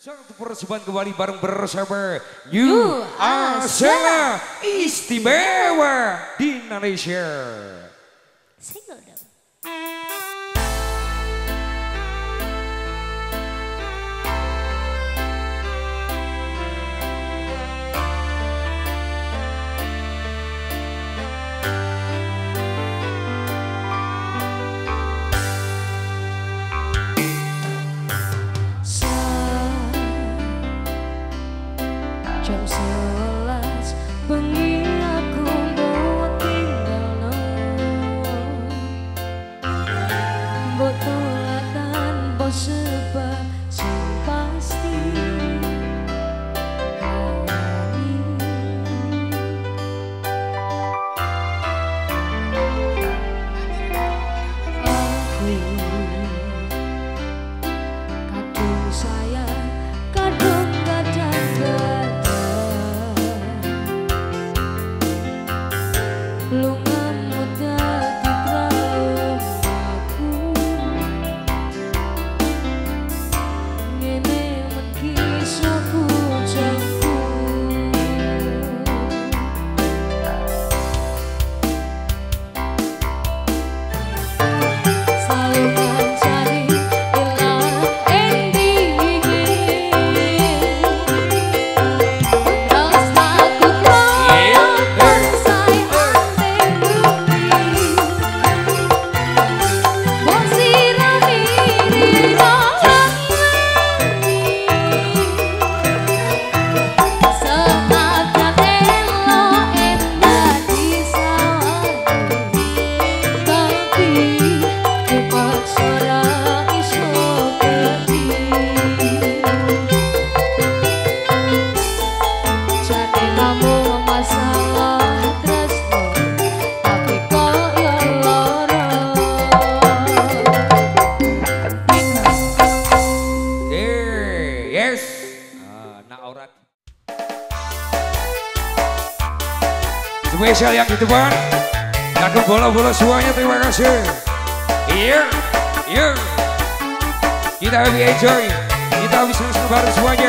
Satu persembahan kembali bareng bersama New Asela Istimewa di Indonesia. Single dong. Jam 11 bengi aku mbok tinggalno, mbok tulatan mbok sebab sing pasti aku kadung sayang kadung kadang lunga muda di traumaku ngene mengkisahku jangku selalu mencari ilang endingnya terus aku spesial yang di depan, lagu bola-bola semuanya, terima kasih. Iya, iya, kita happy enjoy, kita habis senang bareng semuanya.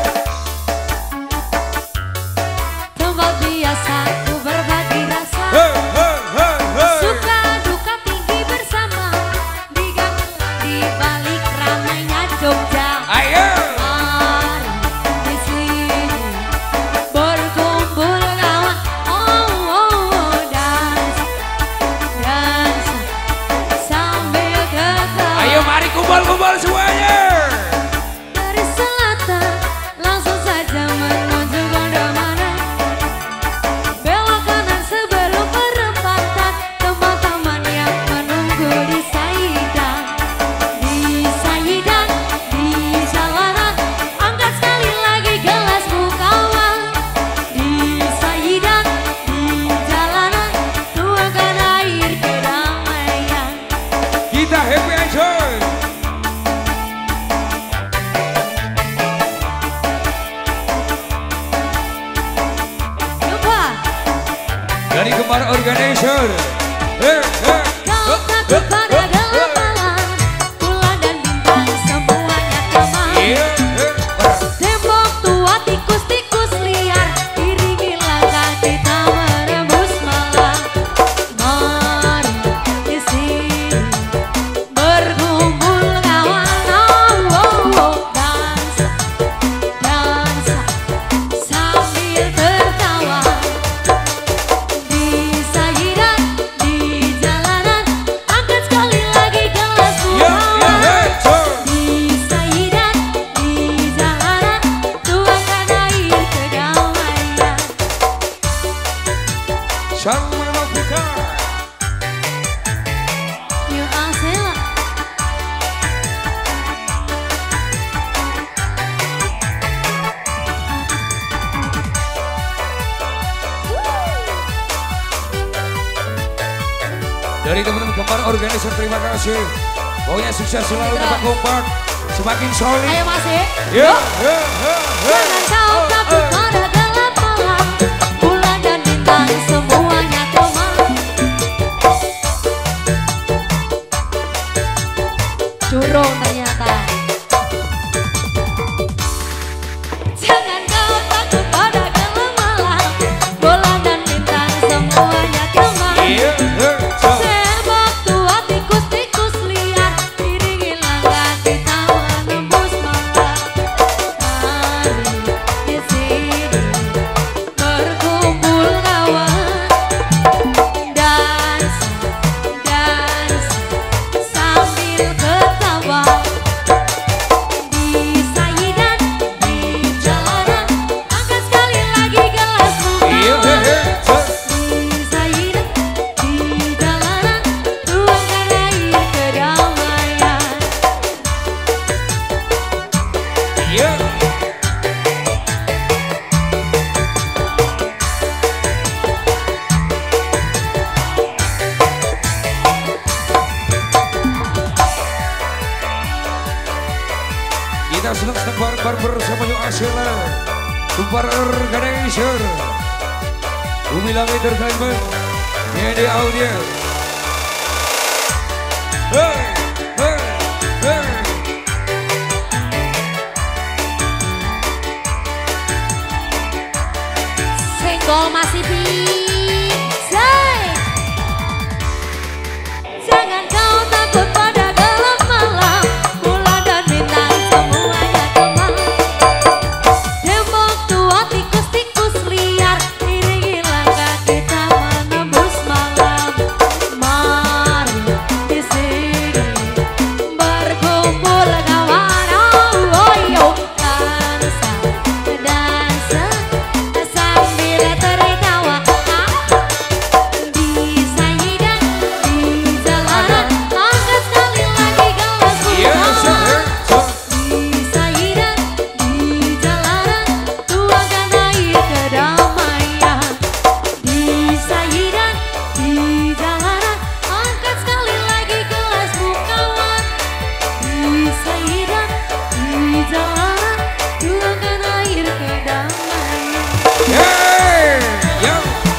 tempat biasa ku berbagi rasa, suka duka tinggi bersama, digabung di balik ramainya Jogja. Ayo. Kumpul semuanya. Dari selatan langsung saja menuju Gondomana, belok kanan sebelum perempatan, teman-teman yang menunggu di Saidan, di Saidan, di jalanan, angkat sekali lagi gelasmu kawan, di Saidan, di jalanan, tuangkan air kedamaian. Kita happy enjoy. Dari Gemar Organizer. Kau takut pada gelap malam, bulan dan bintang semuanya tamam. Tembok tua tikus-tikus liar, iringi langkah kita menembus malam. Mari di sini berkumpul kawan, dansa, dansa sambil tertawa. New Asela. Dari teman-teman Gemar Organizer, terima kasih. Pokoknya sukses selalu, tetap kompak, semakin solid. Ayo Mas ya. Jangan kau takut pada gelap malam, bulan dan bintang semuanya tamam. Curung ternyata. Kita senang bareng bersama Yuk Asila Super Organizer Umilang Entertainment Media Audio. Hey, hey, hey. Senggol masih bisa. Jangan kau takut pada gelap malam, bulan dan bintang semuanya gelap. Tembok tua tikus-tikus liar, iringi langkah kita menembus malam. Mari di sini berkumpul kawan, oh yo, dansa, dansa sambil tertawa. Di sayuran, di jalanan, angkat sekali lagi gelas bunga. Di sayuran, di jalanan, tuangkan air kedamaian. Di sayuran, di jalanan, angkat sekali lagi gelas bukawan. Di sayuran, di jalanan, tuangkan air kedamaian. Hey, yo.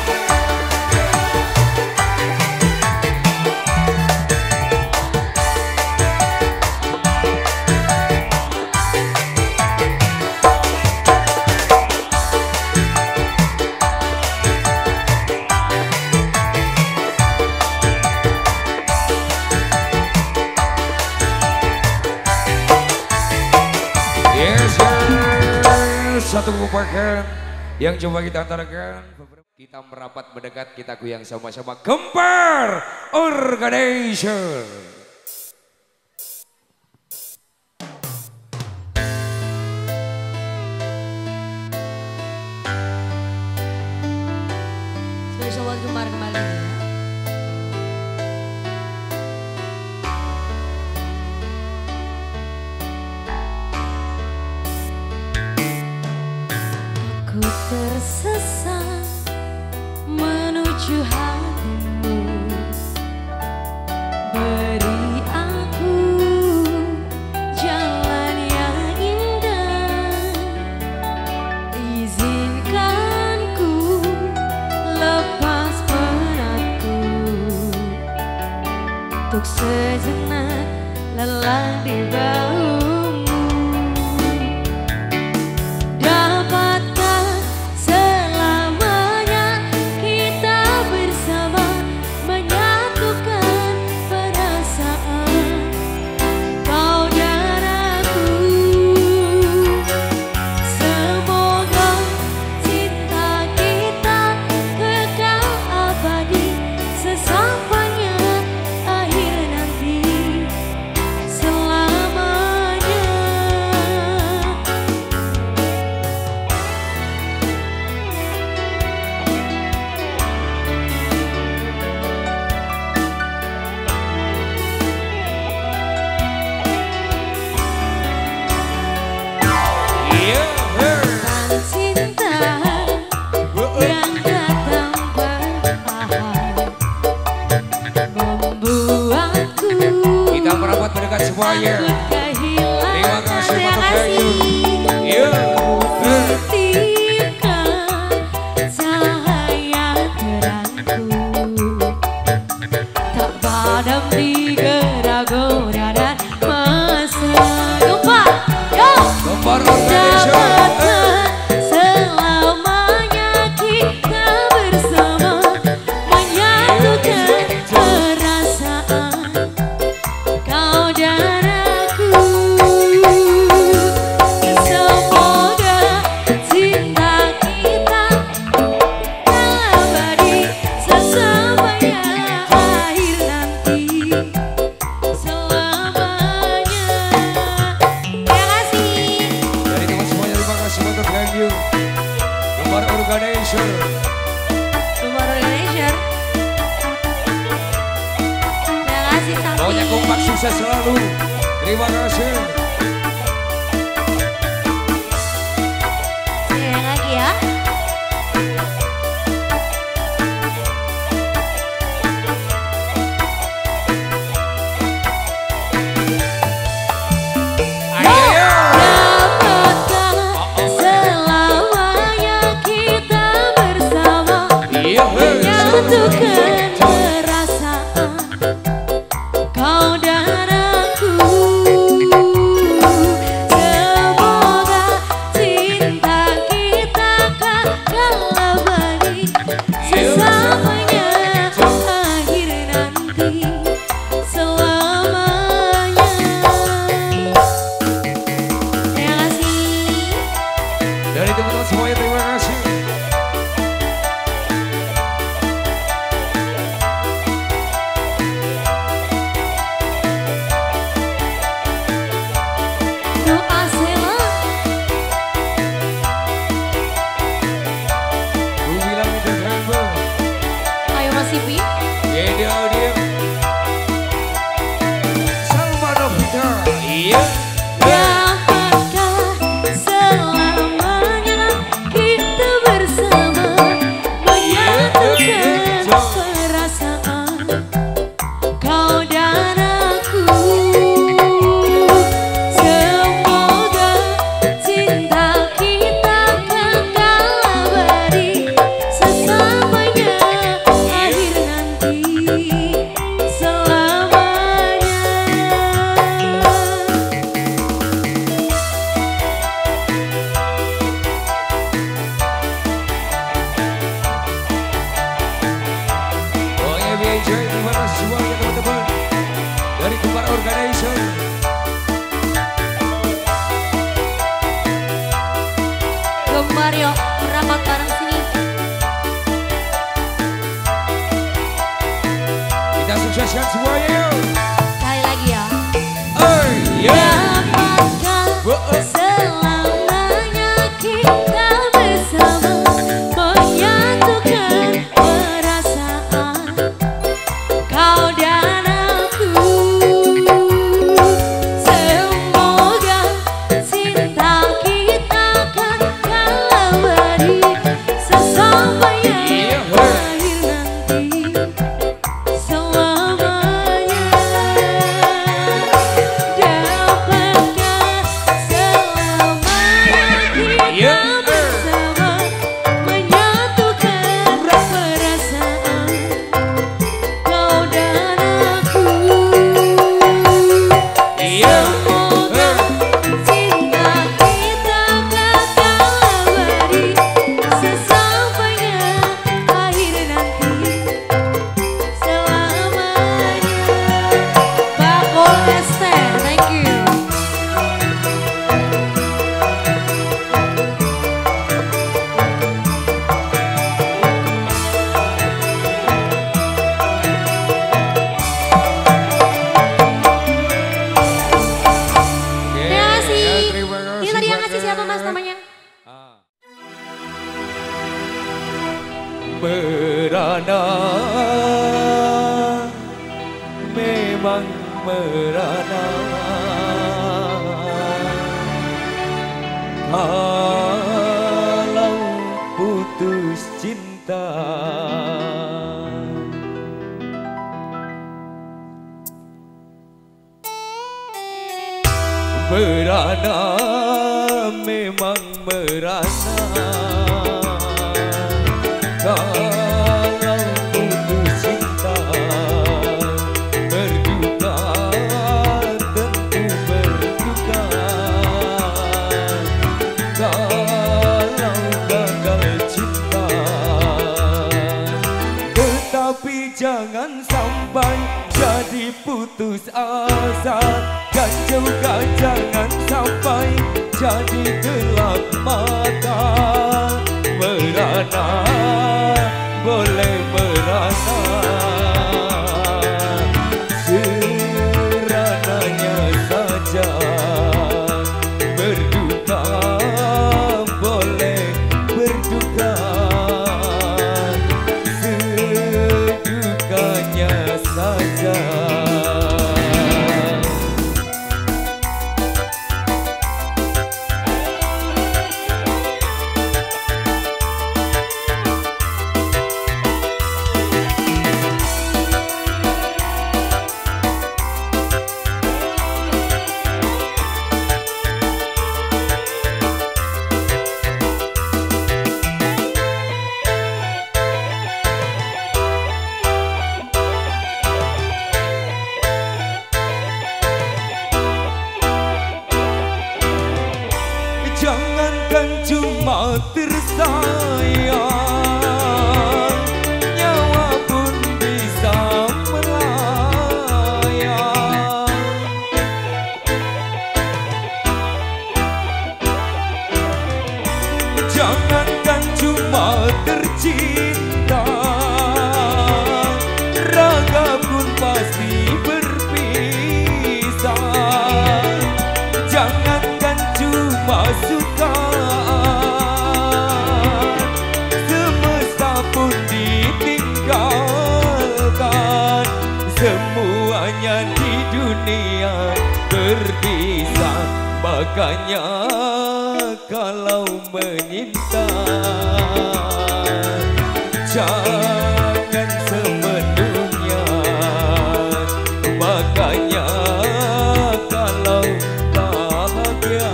Yes, yes. Satu merupakan yang coba kita antarakan. Kita merapat mendekat, kita goyang sama-sama. Gempar Organizer. Spesial buat Gemar kembali. Aku tersesat menuju hatimu. Beri aku jalan yang indah. Izinkan ku lepas penatku. Untuk sejenak lelah di bahumu. Dapatkah selamanya kita bersama menyatukan perasaan kau dan aku. Semoga cinta kita kekal abadi sesampainya akhir nanti. Selamanya. Iya, hey. Dan cinta yang datang bertahan membuatku Kita merapat mendekat semuanya. kehilangan. Terima kasih Terima untuk kasih. Iya. Hey. Titipkan cahaya terangku, tak padam di gera-gera dan masa. Gempar, yo! Gempar Organizer. Dapatkah selamanya kita bersama menyatukan perasaan kau dan aku. Semoga cinta kita abadi sesampainya akhir nanti. Selamanya. Terima kasih. Dari teman semuanya terima kasih untuk you. Gempar Organizer. Gemar Organizer. Terima kasih Sakti. Pokoknya kompak sukses selalu. Terima kasih. semuanya, terima kasih. Doa Sela. Ku bilang itu keren bang. Ayo Mas Ipi. Ya dia. Salma Novita. Iya. Dapatkah selamanya kita bersama menyatukan perasaan kau dan aku. Semoga cinta kita kekal abadi sesamanya akhir nanti selamanya. Pokoknya BJ terima kasih semuanya teman-teman dari Kembar Organization. Gemar yuk merapat bareng sini. Kita sukseskan semuanya yuk. Sekali lagi ya. Dapatkah Selamanya kita bersama menyatukan perasaan kau dan aku. Semoga cinta kita kekal abadi sesamanya akhir nanti selamanya. Dapatkah selamanya kita bersama menyatukan perasaan kau dan aku. Semoga cinta kita kekal abadi sesamanya akhir nanti selamanya. Bakul ST, thank you. Terima kasih. Ini tadi yang ngasih siapa Mas namanya? Merana, memang merana. Kalau putus cinta, merana, memang merana. Kalau putus cinta, berduka, tentu berduka. Kalau gagal cinta, tetapi jangan sampai jadi putus asa. Dan juga jangan sampai jadi gelap mata. Merana, boleh merana, serananya saja. Berduka, boleh berduka, sedukanya saja. Jangankan cuma tersayang, nyawa pun bisa melayang. Jangankan cuma tercinta, raga pun pasti berpisah. Jangankan cuma suka, semesta pun ditinggalkan. Semuanya di dunia berpisah. Makanya kalau menyinta, jangan sepenuhnya. Makanya kalau bahagia,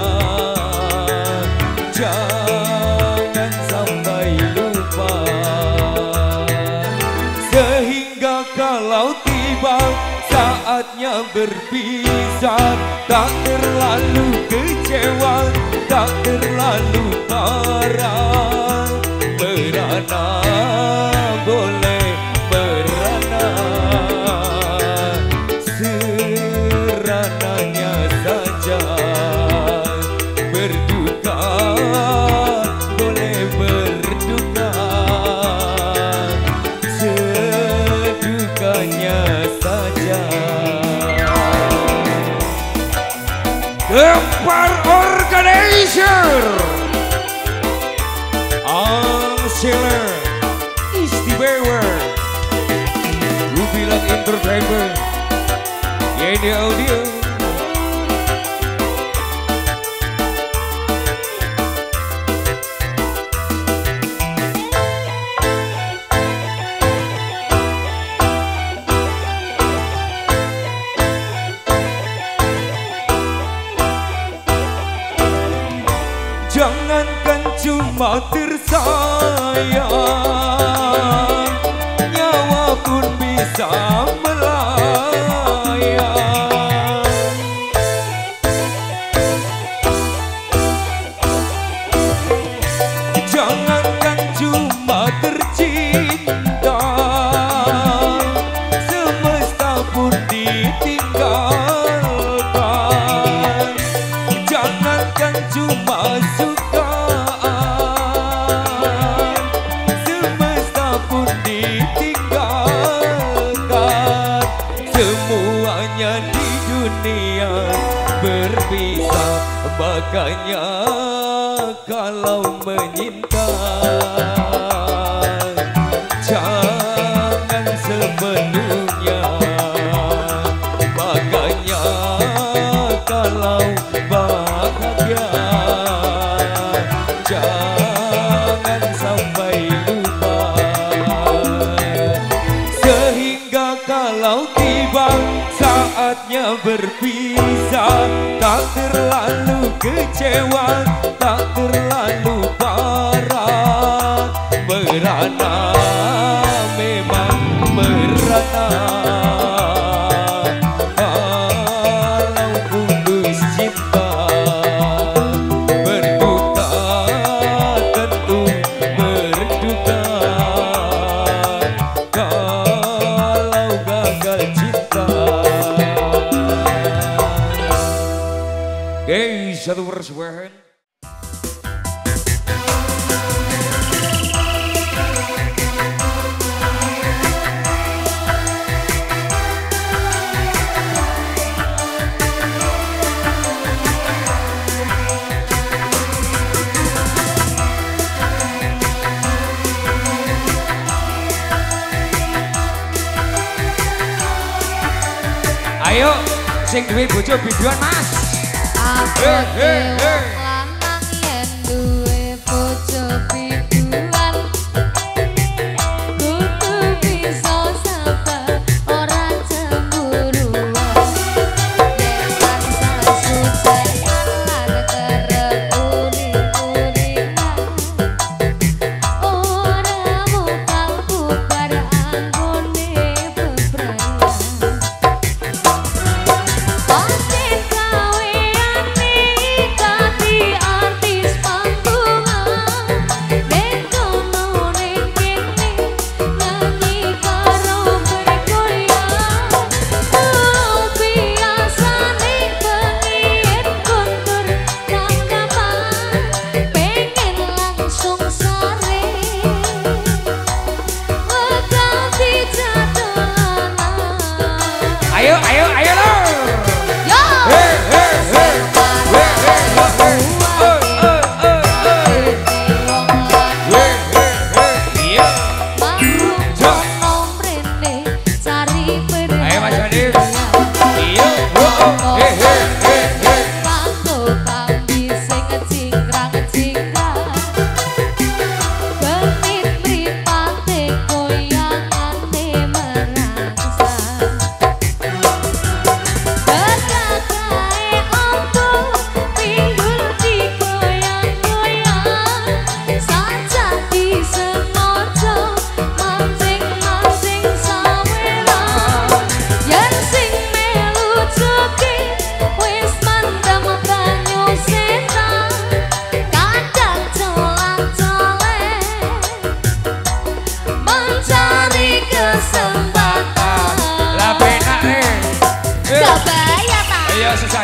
jangan sampai lupa. Sehingga kalau tiba saatnya berpisah, tak terlalu kecewa, tak terlalu marah. Merana boleh merana, serananya saja. Berduka boleh berduka, sedukanya saja. Gempar Organizer Angseler Istimewa Rubilang Entertainment Yeni Audio. Jangankan cuma tersayang, nyawa pun bisa melayang. Jangankan cuma tercinta, semesta pun ditinggalkan. Jangankan cuma suka, semesta pun ditinggalkan. Semuanya di dunia berpisah. Makanya kalau menyinta, jangan sepenuhnya. Makanya kalau bahagia, jangan sampai lupa. Sehingga kalau tiba saatnya berpisah, tak terlalu kecewa, tak terlalu parah. Merana memang merana, kalau putus cinta. Berduka tentu berduka, kalau gagal cinta. Guys, satu persembahan. Ayo, sing duwe bojo biduan Mas. Aku wong lanang yen duwe bojo biduan, kudu bisa sabar ora cemburuan. Yen tansah sudayan lan kerep uring-uringan, ora bakal bubar anggone bebrayan. Pancen kaweane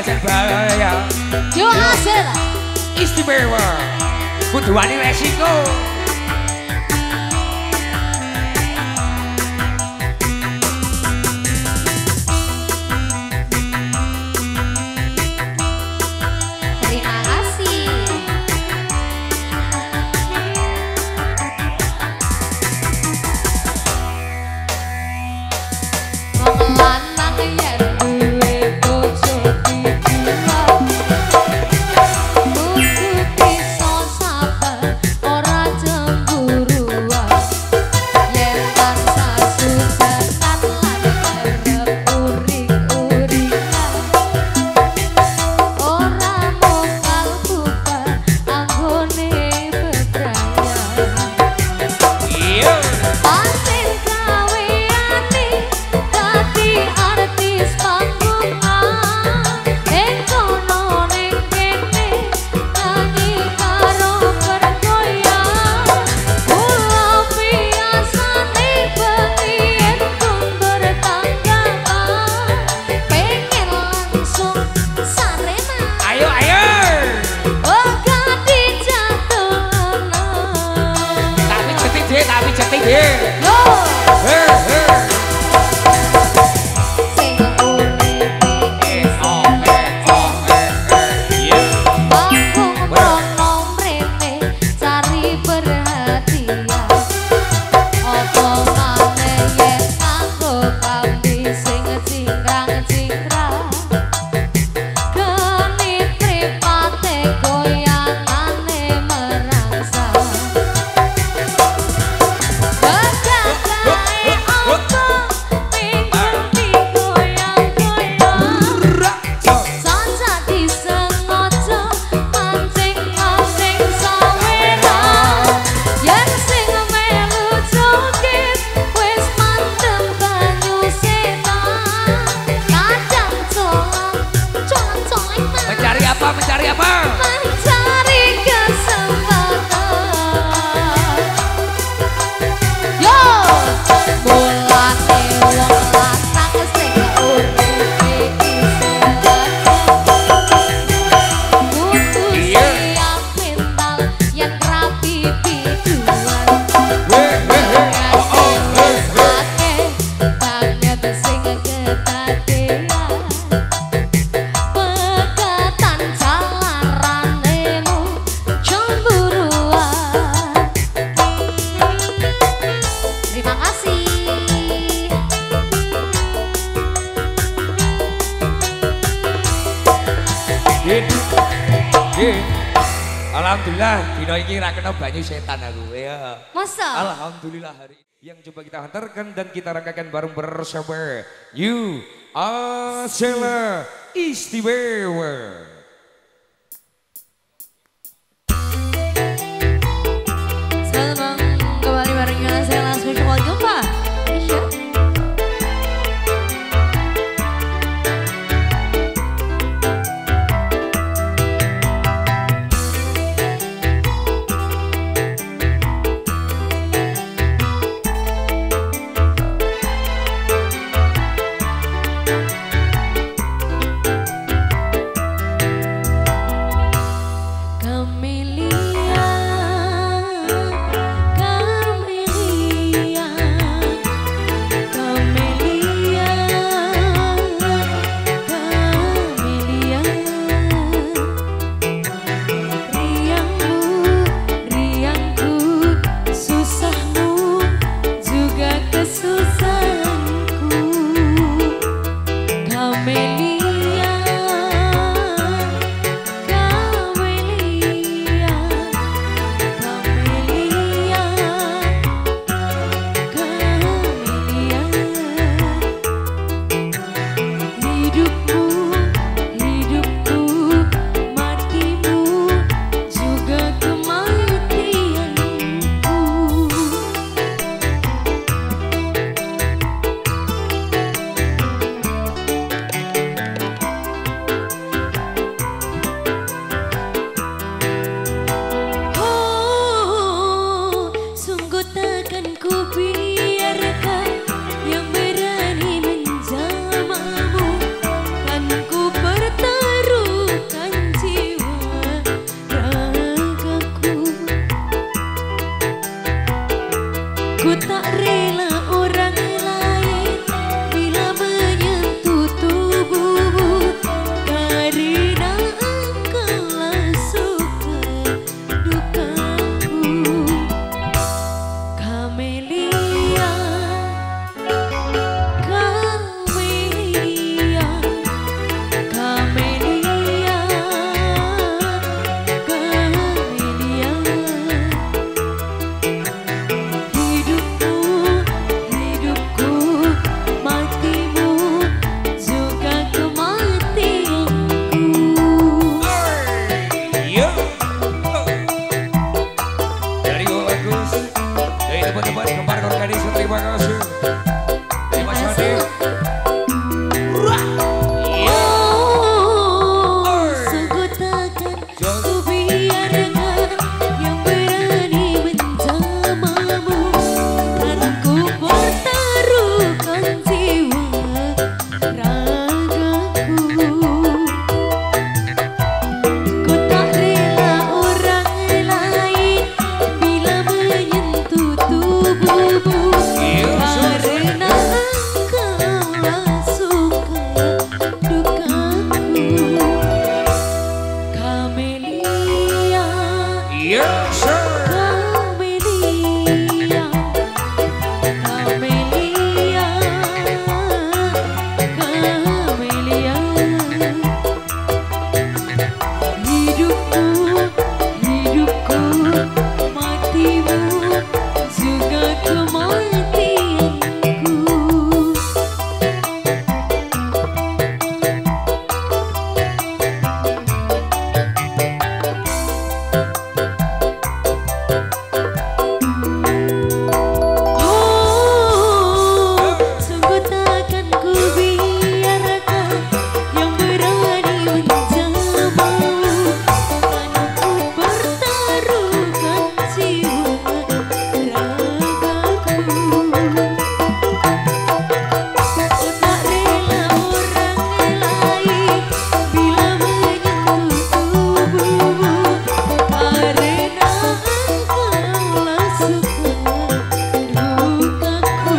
pacar bahaya. Yo hasil. Istimewa. Kudu wani resiko. Terima kasih. Wong lanang yen duwe bojo dijual, kudu bisa sabar ora cemburuan. Yen tansah sujanan lan arep uring-uringan, ora mokal bubar anggone bebrayan. Iya. Pancen gaweane dadi artis panggungan, ing kono ning kene nyanyi karo perkoyan. Kula biasane bengi yen kundur tanggapan, pengen langsung sareman. Ayo ayo. Oh gadi jatuh. Tapi ceting deh, tapi ceting deh. Yo, Her her. sing uripe Oh Iya. Bangkung bono mrene cari perhatian. Apa maneh yen nganggo kambi sing cingkrang-cingkrang, genit mripate goyangane merangsang. Gagah-gahe apa minggu digoyang-goyang. Saja disengaja mancing-mancing saweran, yen sing melu joget wis mandem banyu setan. Kadang colong-colong Mencari apa? Mencari apa? mencari kesempatan. Yo, mulane wong lanang sing uripe kudu Iya. siap mental yen rapi biduan. Weh weh weh. Wis akeh banget sing kedadean, pegatan jalaranemu cemburuan. Terima kasih. Din. Din. Alhamdulillah dino iki ra kena banyu setan aku ya. Masa? Alhamdulillah hari yang coba kita hantarkan dan kita rangkakan bareng bersama You Asela Istimewa. Selamat kembali barengnya saya Special Jumpa. Ku tak rela orang lain bila menyentuh tubuhmu, karena engkaulah suka dukaku. Kamelia, Kamelia, Kamelia, Kamelia. Hidupku, hidupku, matimu, juga kematianku. Yo. Dari Go Bagus, dari teman-teman kembar organisasi, terima kasih. Dari Mas Wadi. Sungguh takkan ku biarkan yang berani menjamamu, dan ku pertaruhkan jiwa ragaku. Ku tak rela orang lain bila menyentuh tubuhmu, karena engkaulah suka dukaku. Kamelia, Yes, sir. Kamelia, Kamelia, Kamelia. Hidupku, hidupku, matimu, juga kematianku. Sungguh takkan ku biarkan yang berani menjamamu, karena ku pertaruhkan jiwa ragaku. Ku tak rela orang lain bila menyentuh tubuhmu, karena engkaulah suka dukaku.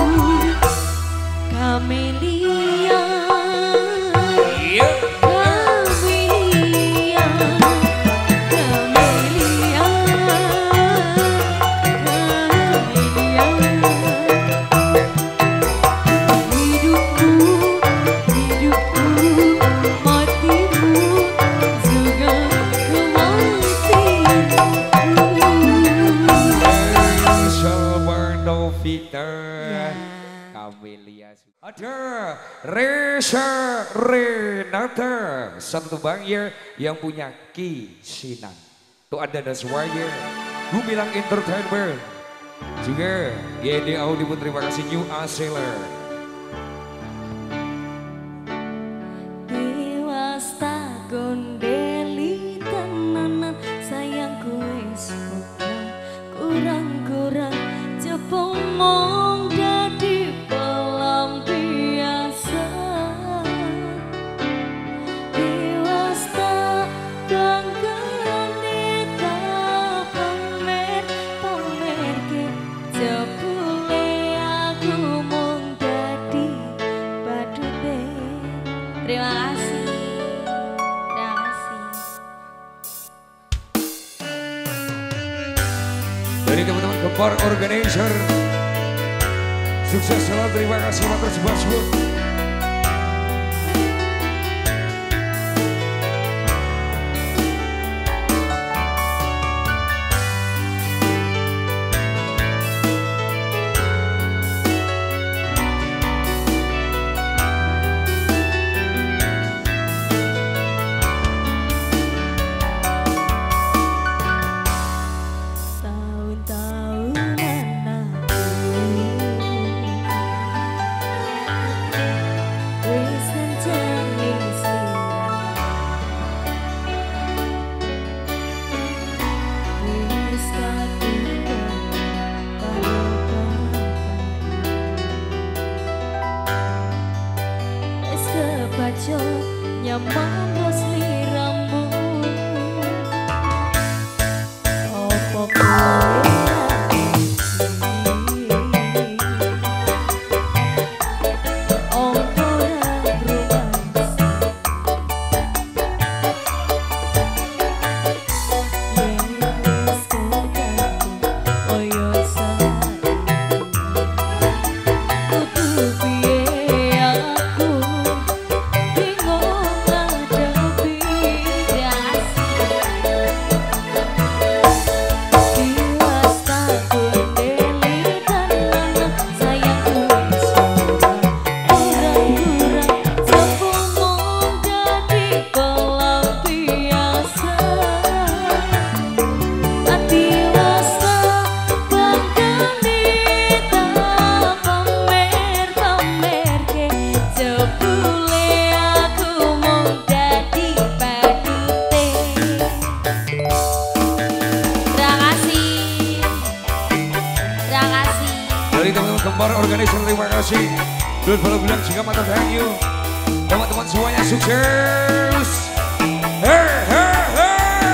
Kamelia, Yo. Kamelia, Kamelia, Kamelia. Hidupku, hidupku, matimu, juga kematianku. Sabar Novita. Kamelia. Ada Reza Renata, satu bangnya yang punya kisinan. Tuh ada semuanya. Gue bilang entertainment. Juga GD Audio pun terima kasih New Aseler. Dewas tak gondeli tenanan, sayangku wis kurang-kurang jepong mong dadi pelampiasan. Dewas tak kanggane tak pamer ke jebule aku mong dadi badute. Terima kasih. Terima kasih. Dari teman-teman Kembar Organizer, sukses selalu, terima kasih matur suwun. Tahun-tahunan aku Kembar Organizer terima kasih. Dan kalau bilang juga mata thank you. Teman-teman semuanya sukses. Hey, hey, hey.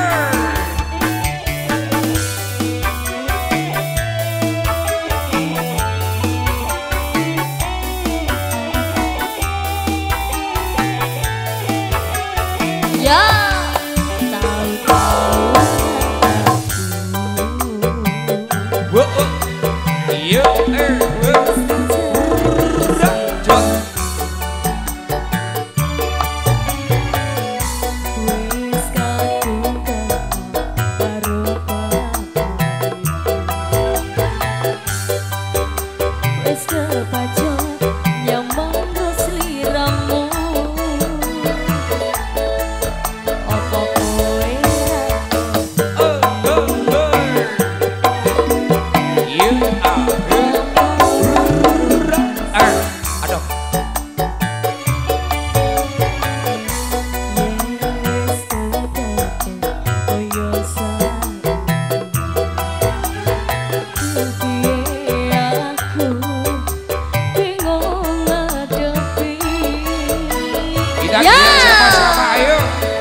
Ya, tahu-tahu Whoa, yeah, sama-sama ayo.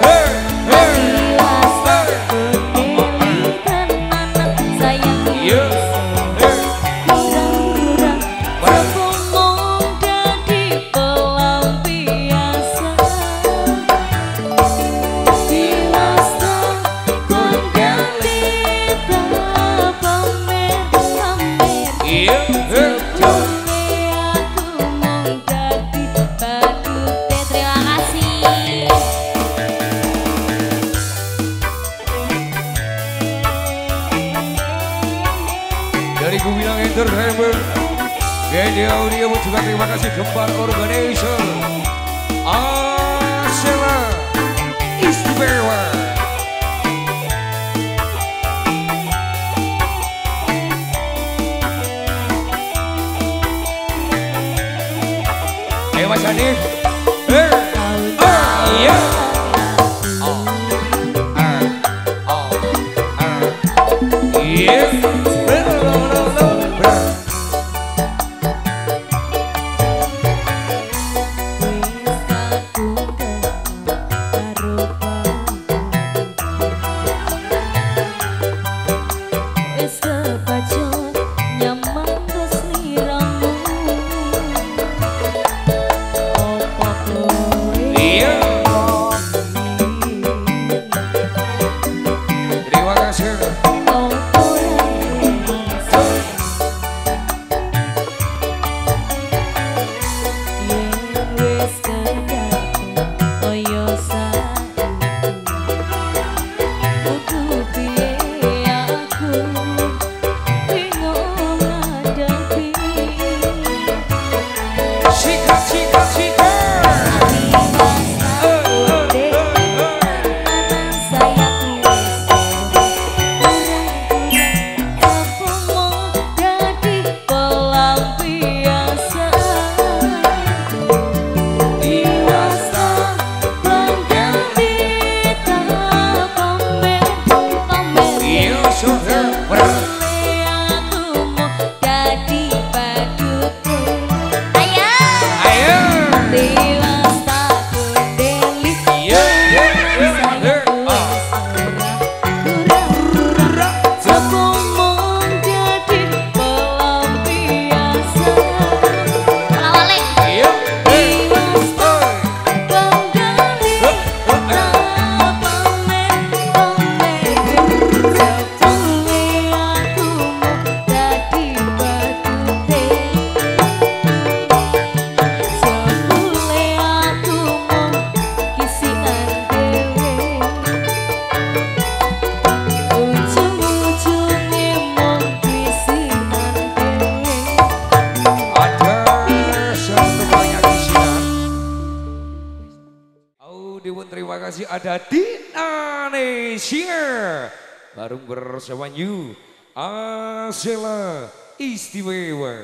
Dari Gumilang Entertainment, Gede Audio juga terima kasih Kembar Organizer, Asela Istimewa. Mas Hanif, iya. Terima kasih ada di Indonesia bareng bersama New Asela Istimewa.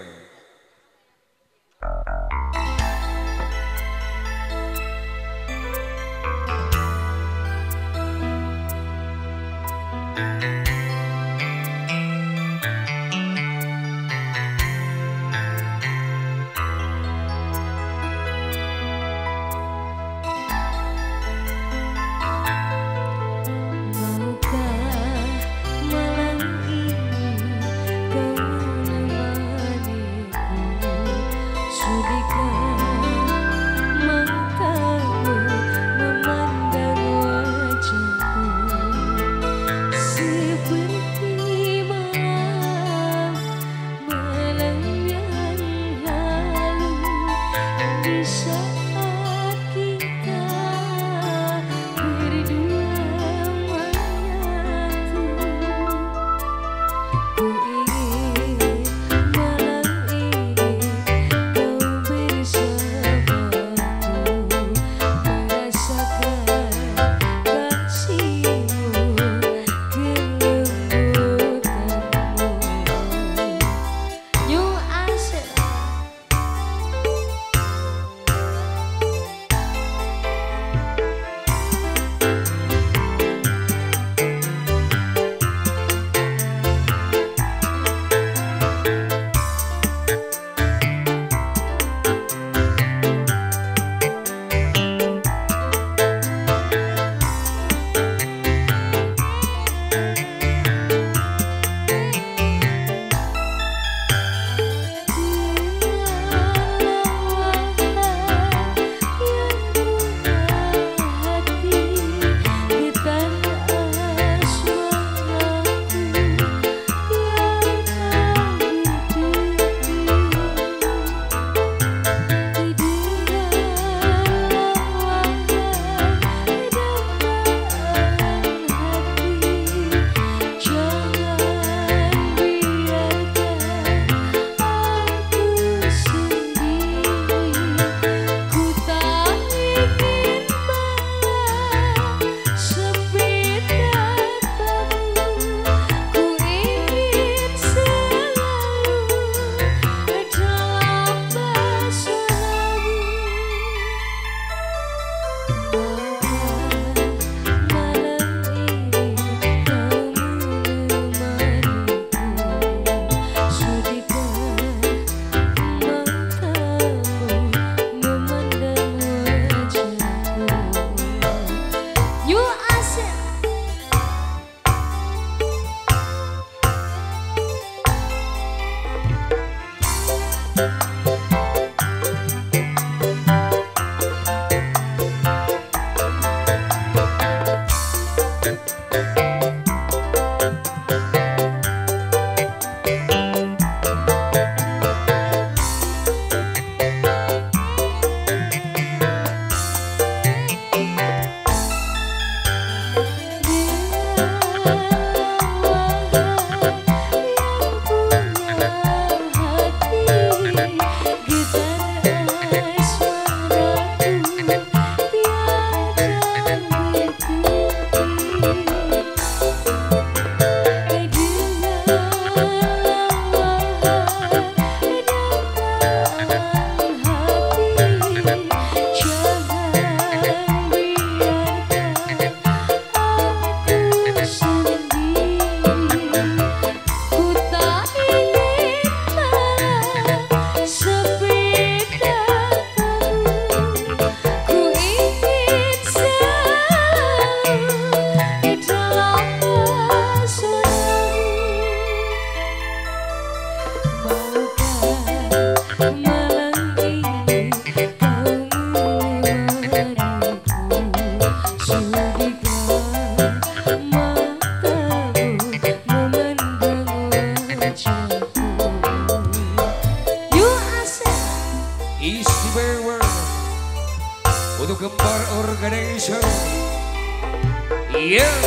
Istimewa untuk Kembar Organization. Yeah.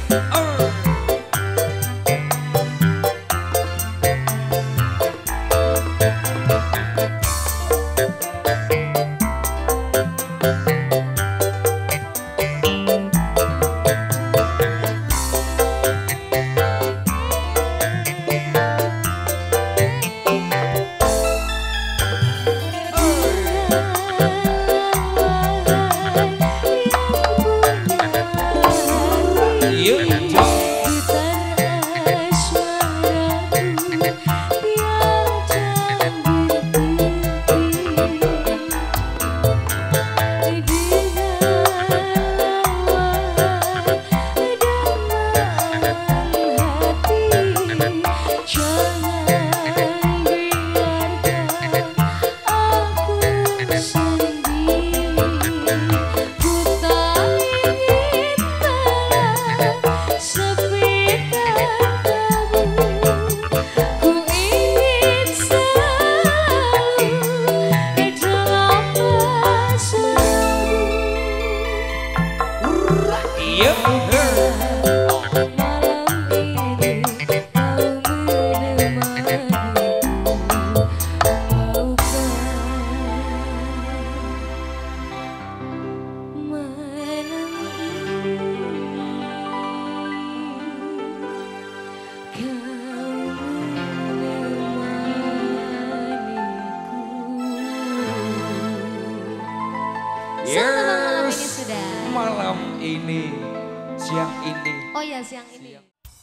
Yes, malam ini, siang ini. Oh ya, siang ini.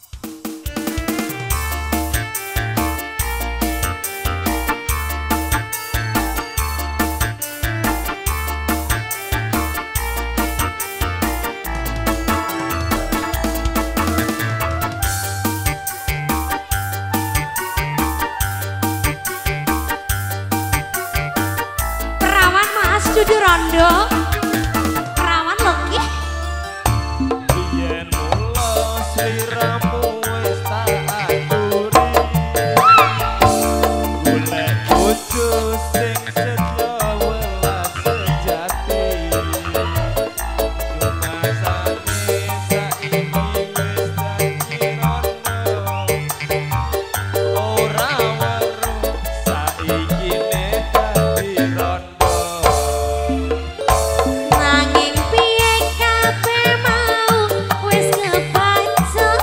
Perawan Mas Cucu Rondo. Perawan loh ih. Yen mula sliramu wis tak aturi. Golek bojo sing setya welas sejati. Rumasane saiki wis dadi rondo. Ora weruh saiki nek dadi rondo. Nanging piye kabeh mau wis kebaca.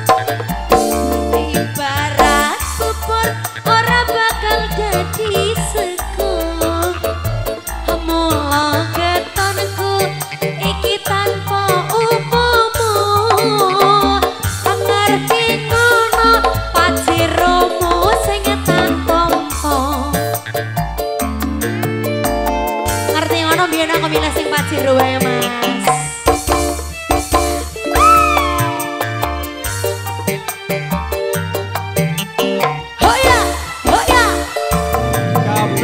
Ibarat bubur ora bakal dadi sego. Mula ketonku iki tanpa upamu. Ngerti ngono paciromu sing tanpa ngerti ngono biyen aku milih sing paciro wae Mas. Hoya, hoya.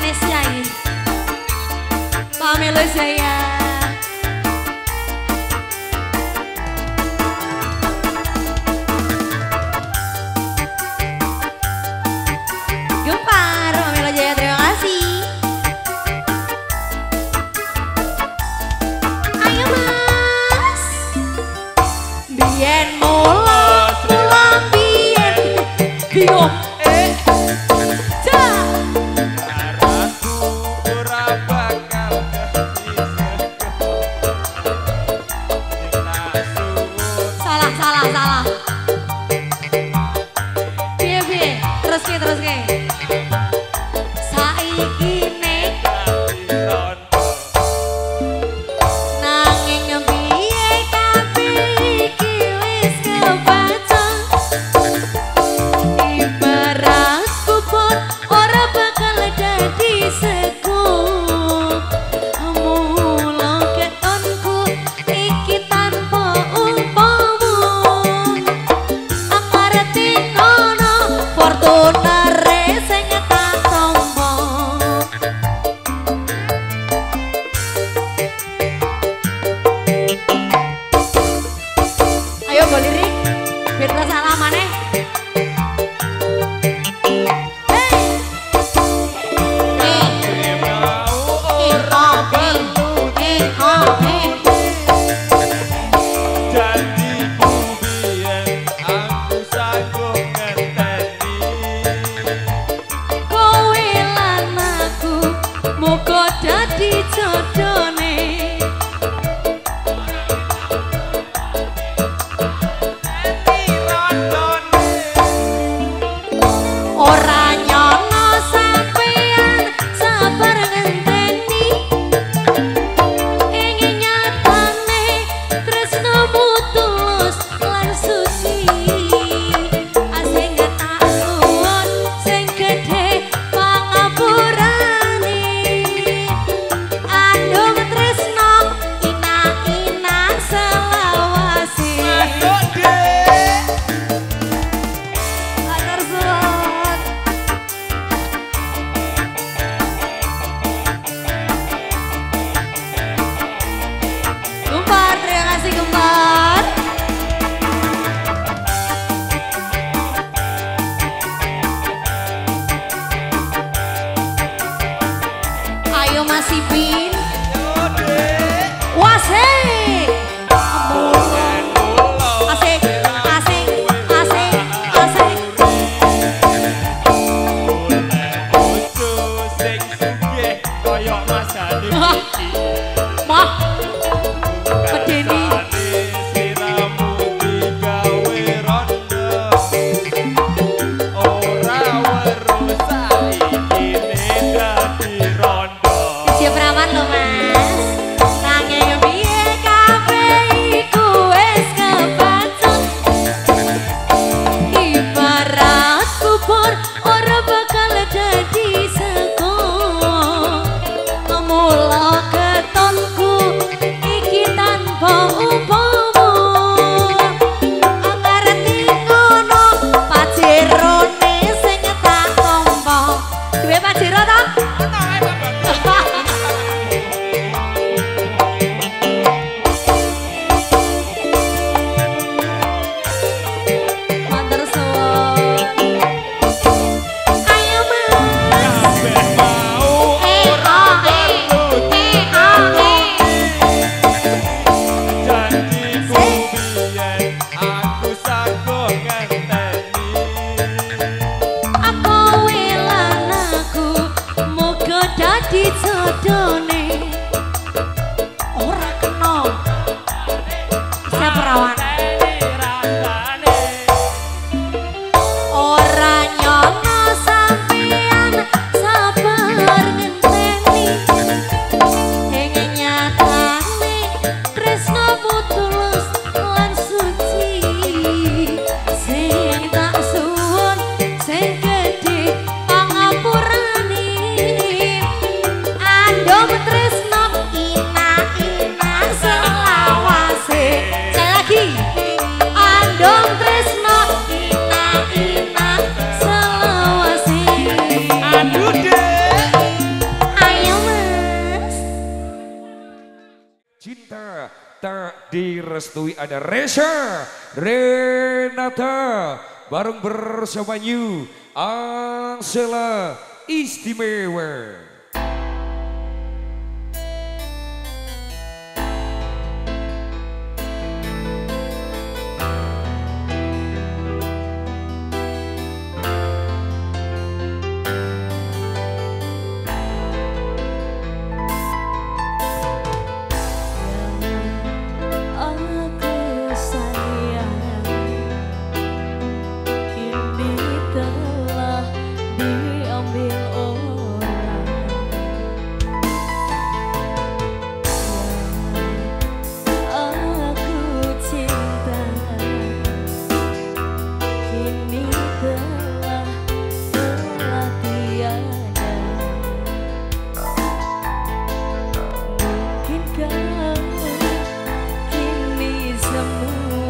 Malaysia ini. Pak Malaysia ya. Gempar, Pak Malaysia, terima kasih. Ayo Mas. Biyen mulang biyen bingung. Aku ora bakal Salah. Piye? Terus ke. Saiki nek nanging piye kabeh iki wis kebaca. Ibarat kupon ora bakal dadi sekup. Mula ketonku iki tanpa umpamu. Amarti ngono fortunare sing tak tombo. Ayo go lirik, biar gak salah maneh. janjiku biyen aku sanggup ngeteni Kowe lan aku muga dadi jodone. Ora nyono sampean sabar ngenteni. Ing nyatane tresnomu tulus lan suci. Asing tak suwun sing gedhe pangapurane. Andung tresno ina selawase. Atur suwun. Gempar, terima kasih Gempar. Ayo Mas Ipin. Wasik. Asik. bojo sing sugih kaya Mas Hanif iki Mah, medeni. siramu digawe rondo ora weruh saiki dadi rondo Siap perawan lo Mas. Nanging piye tak direstui. Ada Reza, Renata, bareng bersama New Ansela Istimewa.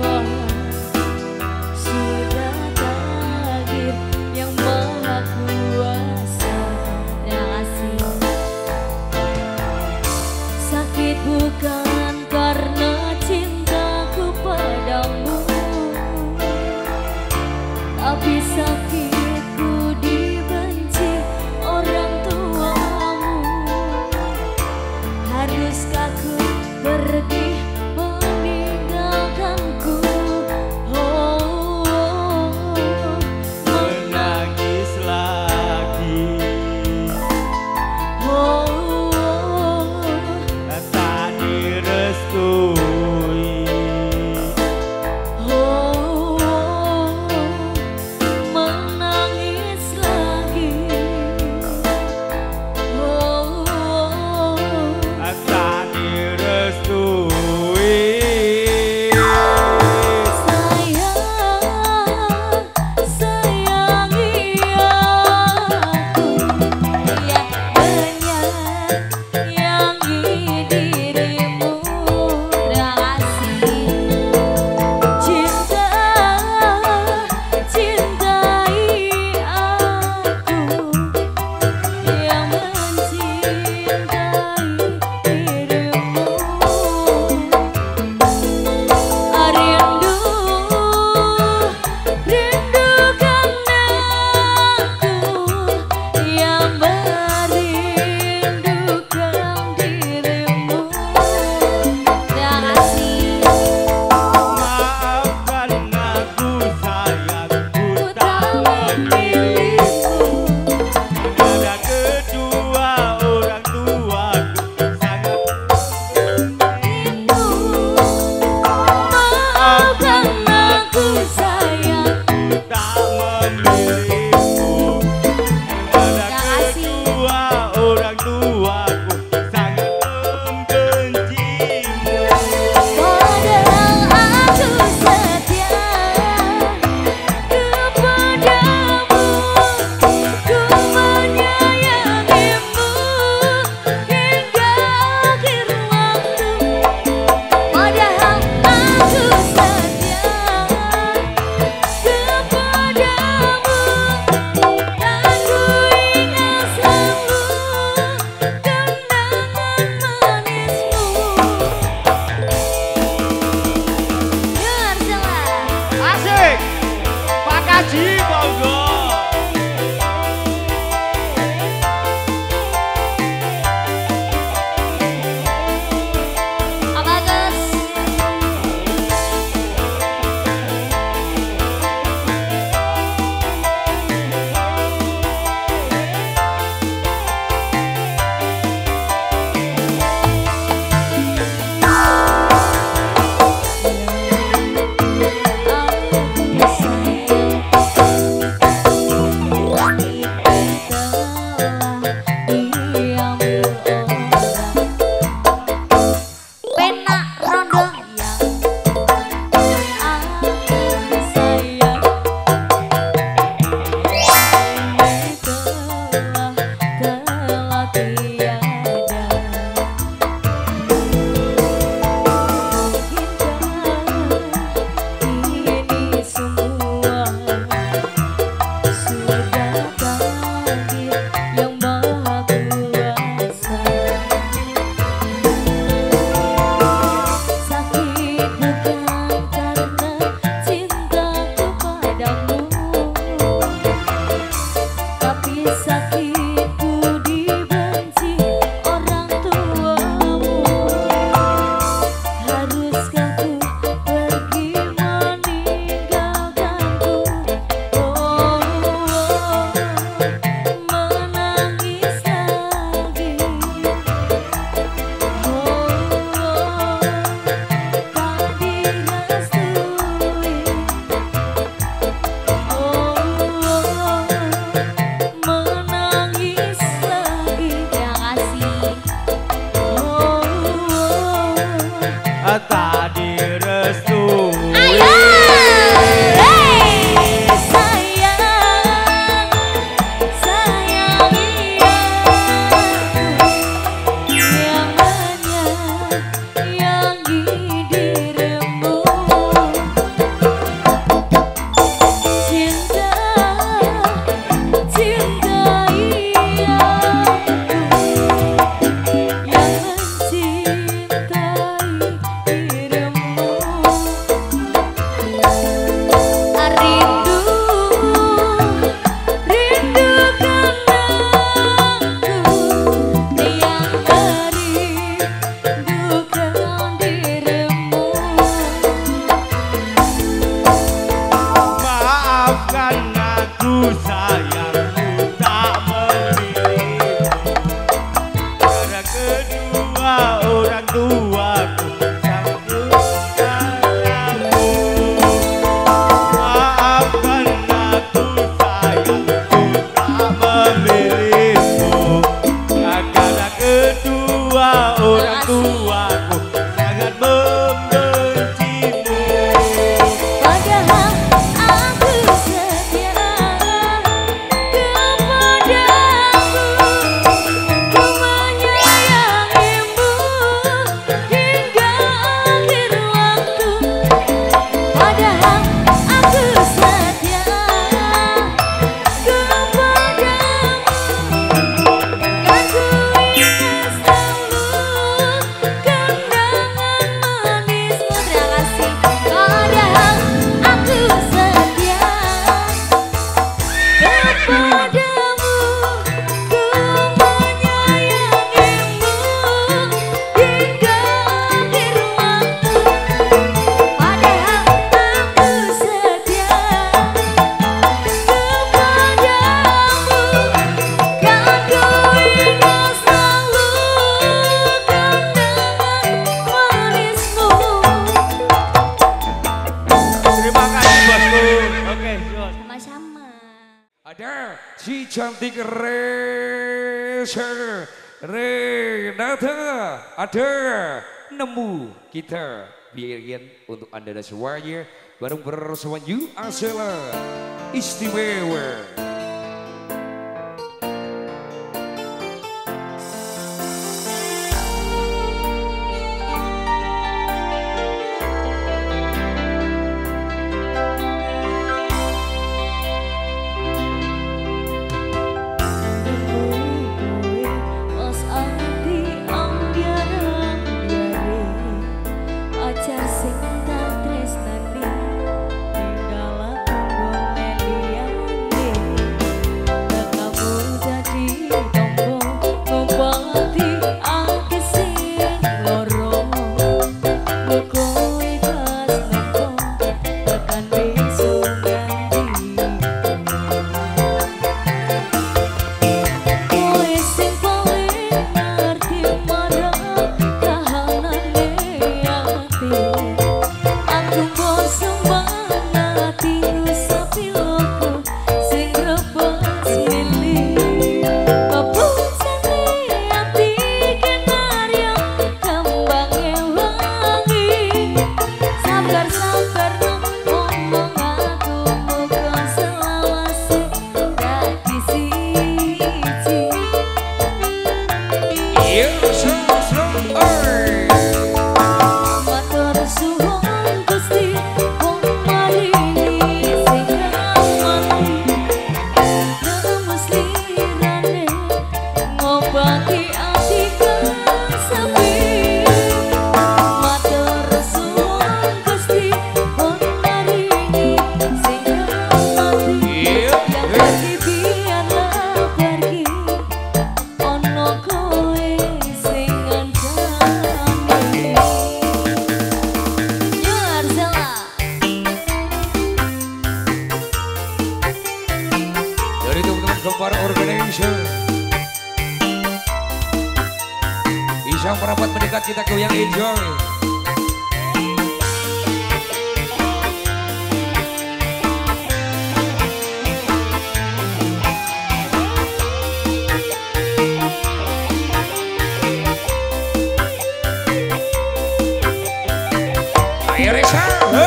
Sudah takdir yang maha kuasa. si cantik Renata ada nemu kita bikin untuk anda dan semuanya bareng bersama You Asela istimewa. Asia. Isang merapat mendekat kita goyang enjoy. Ayo Reza,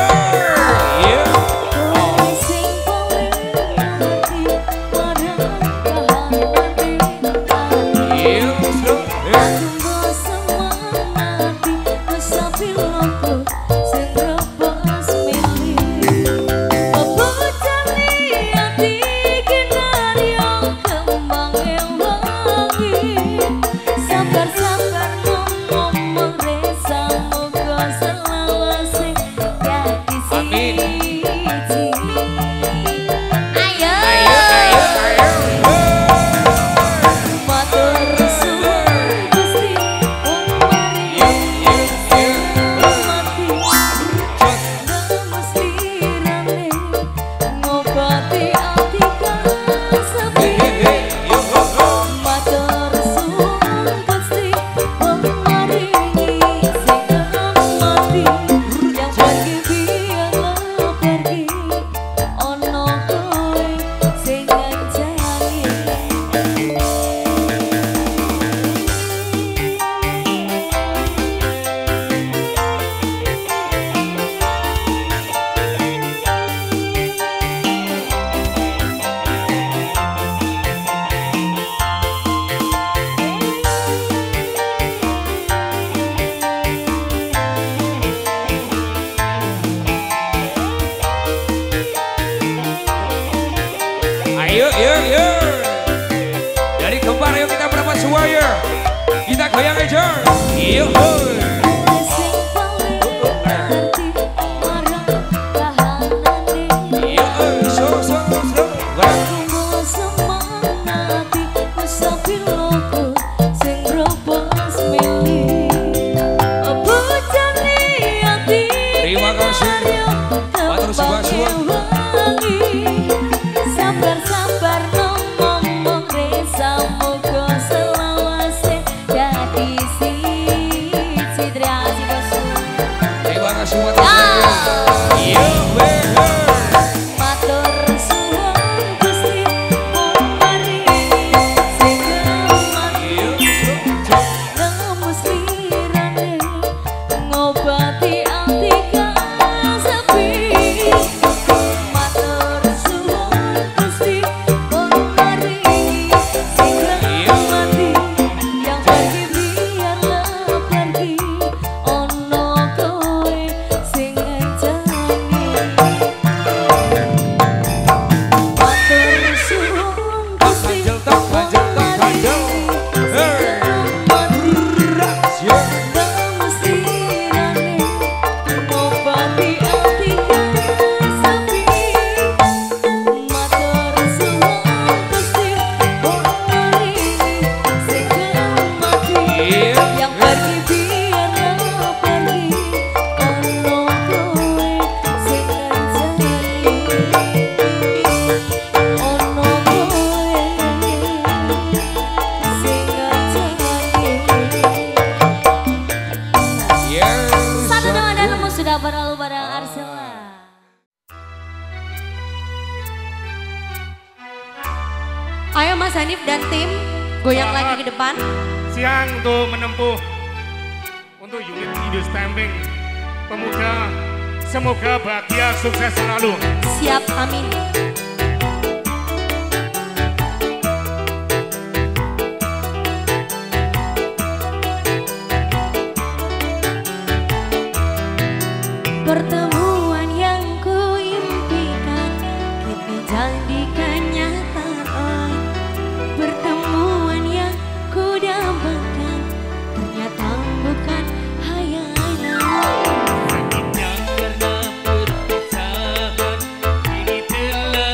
Ayo. Dari kembar yuk kita berapa semuanya. Kita goyang aja. Yuk. Terima kasih. Matur suwun. Sabar ngomong Reza moga selawase dadi siji. Terima kasih bos. Terima kasih matur suwun. Yo Matur suwun Gusti mun paringi sing mati lemes lirane ngobati ati kang sepi. Matur suwun Gusti mun paringi sing mati yang pergi biarlah pergi ono kowe sing ngencani. Matur suwun Gusti mun paringi lemes lirane ngobati ati kang sepi. Matur suwun Gusti mun paringi sing mati yang pergi biarlah pergi ono kowe sing ngencani. Ono kowe sing ngencani. Satu dua dan lemu sudah berlalu bareng Arsela. Ayo Mas Hanif dan tim goyang lagi ke depan. Siang untuk menempuh untuk unit Indo Stamping pemuda. Semoga bahagia, sukses selalu. Siap, amin. Pertemuan yang ku impikan kini jadikan kenyataan. Pertemuan yang ku dambakan ternyata bukan hayalan. Yang karena perpisahan kini telah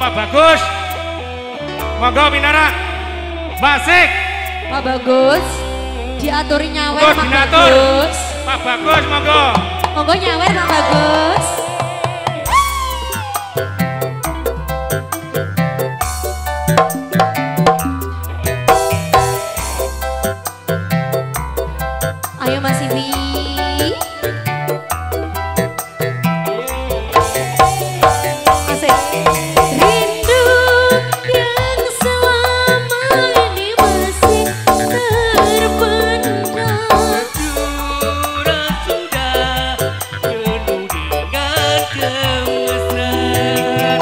Pak Bagus. Monggo Minara. Basik. Pak Bagus, diaturi nyawer Monggo Pak dinatur. Bagus. Pak Bagus monggo. Monggo nyawer Pak Bagus. Ayo Mas Iwi. Asik. Rindu yang selama ini masih terpendam. Surat sudah penuh dengan kemesraan.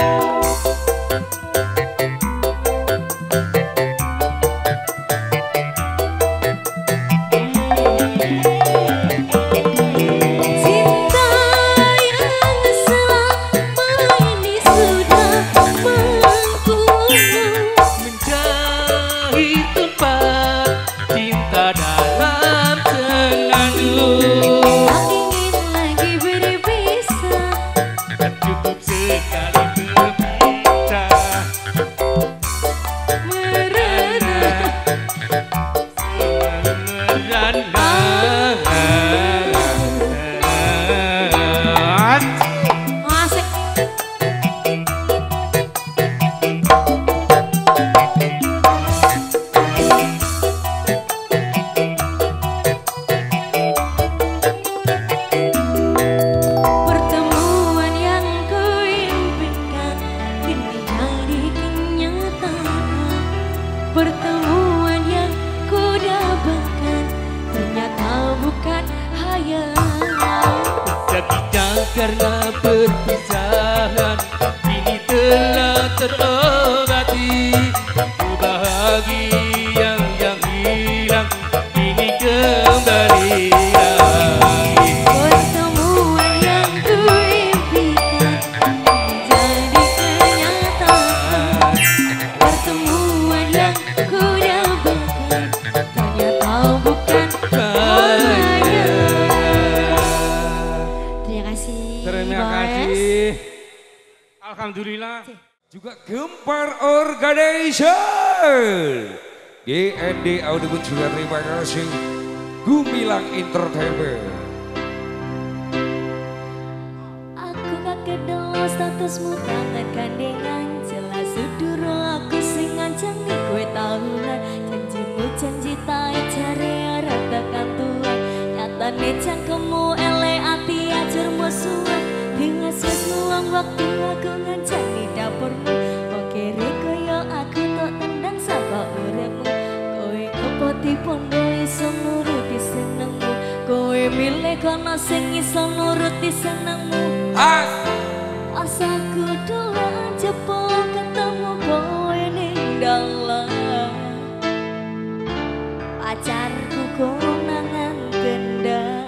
Cinta yang selama ini sudah mengkuno. Mencari tempat cinta dalam senandung. Tak ingin lagi berpisah. Tak cukup sekali berpisah. Merana asik. Pertemuan yang kuimpikan kini jadi kenyataan. Pertemuan yang kudambakan ternyata bukan hayalan. Sakitnya karena perpisahan kini telah terobati. Kebahagiaan yang hilang kini kembali lagi. Pertemuan yang kuimpikan jadi kenyataan. Pertemuan yang kudambakan ternyata bukan hayalan. Terima kasih. Terima Mas. kasih. Alhamdulillah. Juga Gempar Organization. GND Audio pun juga terima kasih. Gumilang Entertainment. Aku kaget dulu statusmu tangan gandengan. Jelas suduro aku sing ngancani kowe tahunan. Janjimu janji tae jare ora tekan tuan. Nyatane cangkemmu elek ati ajur musuhan. Dengan wis luang waktu aku ngancani dapurmu. Oke koyo aku tok tendang saka uripmu. Kowe kepoti pondo iso nuruti senengmu. Kowe milih kono sing iso nuruti senengmu. Asaku dolan jepo ketemu kowe ning dalan. Pacarku konangan gendang.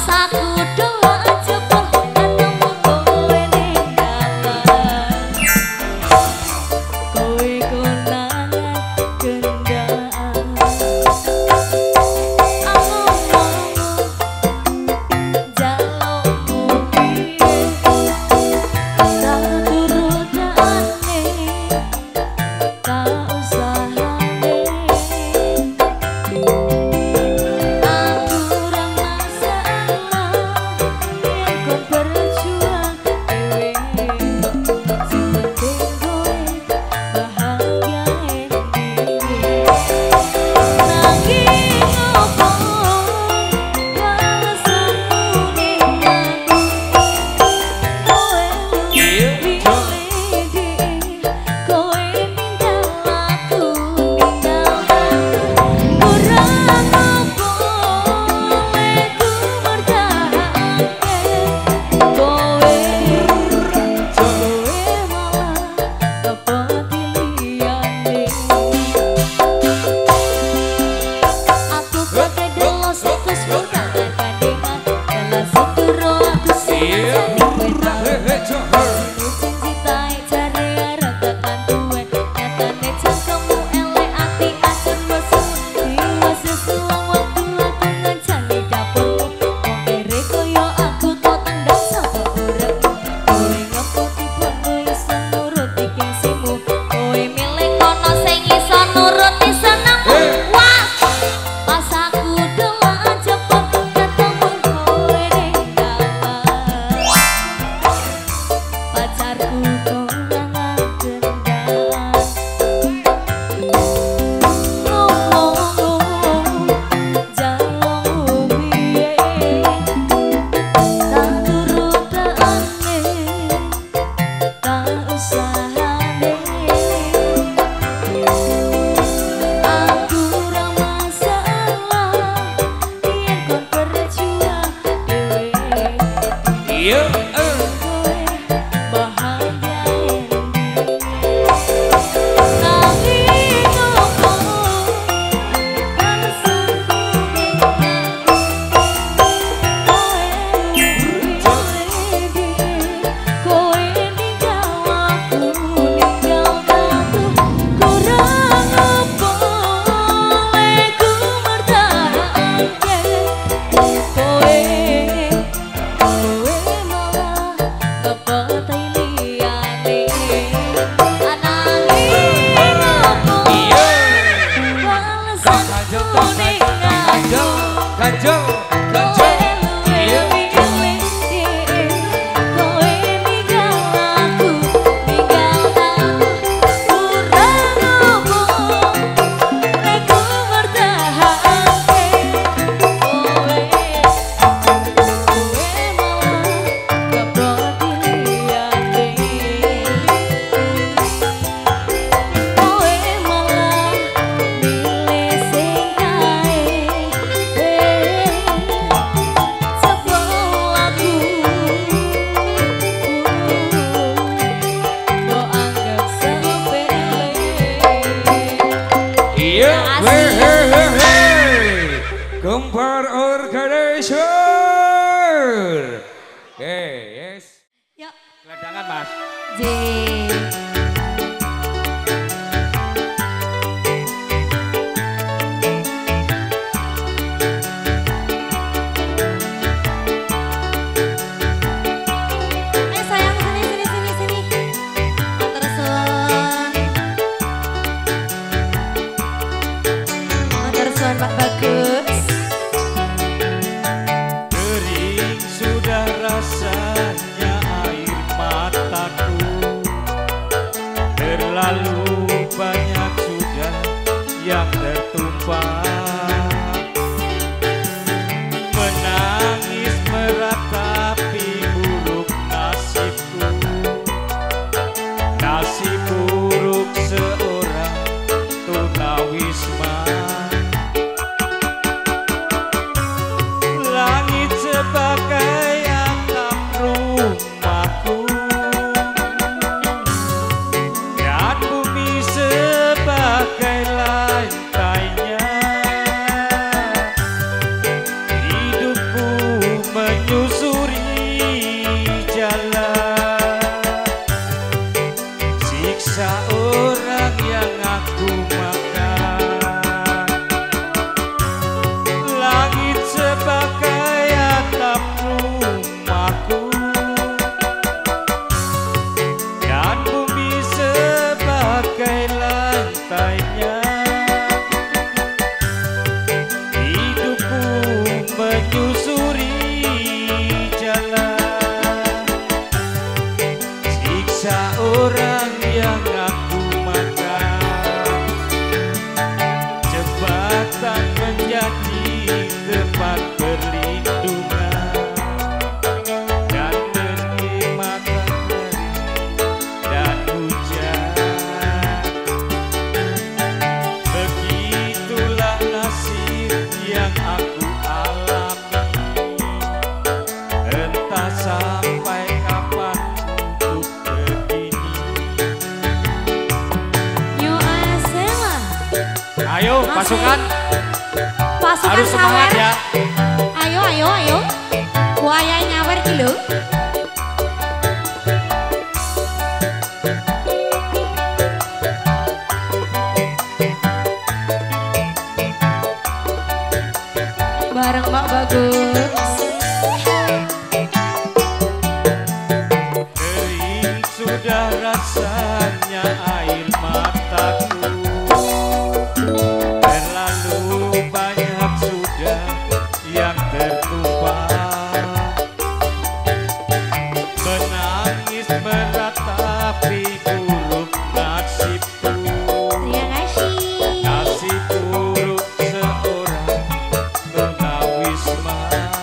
Gempar Organizer. Oke, yes. Yuk. Gelandangan Mas. J. Pak Bagus. Kering sudah rasanya air mataku, terlalu banyak sudah yang tertumpah. Menangis meratapi buruk nasibku, nasib buruk seorang tunawisma. Sebagai atap rumahku dan bumi sebagai lantainya, Pasukan Pasukan harus semangat sawer. ya. Ayo, ayo, ayo. Buaya nyawer dulu. Bareng Mbak Bagus. Kering sudah rasanya air mataku, terlalu banyak sudah yang tertumpah. Menangis meratapi buruk nasibku, Terima kasih. nasib buruk seorang tunawisma.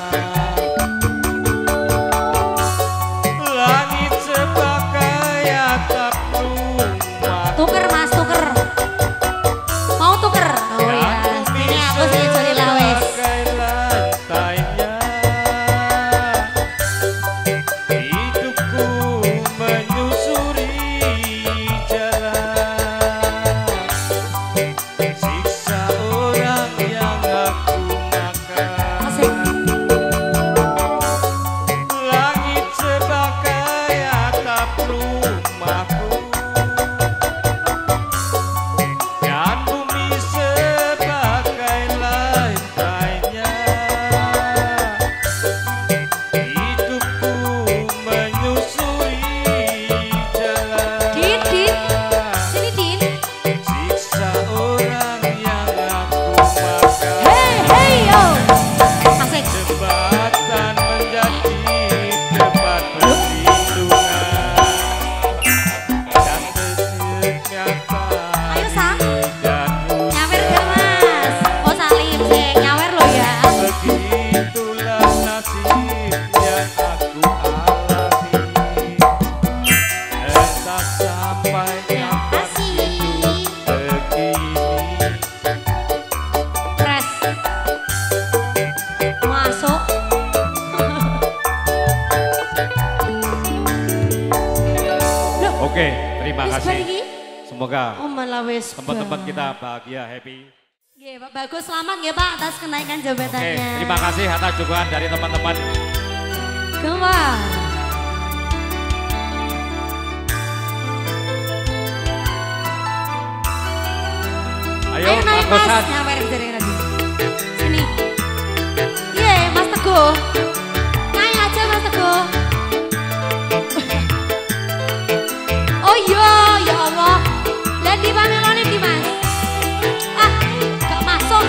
Langit sebagai atap rumah, Tuker mas, tuker. Mau tuker? Oh ya, ini aku sih cari lawes. sebagai lantainya. Hidupku menyusuri jalan, siksa orang yang aku makan. Asik. Langit sebagai atap rumahku, dan bumi sebagai lantainya. Hidupku menyusuri jalan, Din, Din. Sini Din. siksa orang yang aku makan. Hey, hey yo. Asik. Jembatan menjadi tempat perlindungan, dan ternyata Ayo Sa, dan nyawer gak mas? Oh salim sih, nyawer lo ya. begitulah nasib yang aku alami. Entah sampai Terima kapan kasih. begini. Pres. Masuk. Oke, terima Wis kasih. pergi? Semoga Oh malah wis. tempat-tempat bar. kita bahagia, happy. Nggih, Pak Bagus selamat ya Pak atas kenaikan Oke, jabatannya. terima kasih atas dukungan dari teman-teman. Kembali. Ayo, Ayo naik Mas mas, Kosan. nyawer dari tadi. Sini. Iya, Mas Teguh. Naik aja Mas Teguh. Oh iya, ya Allah. Lihat di pamelone di Mas. Ah, gak masuk.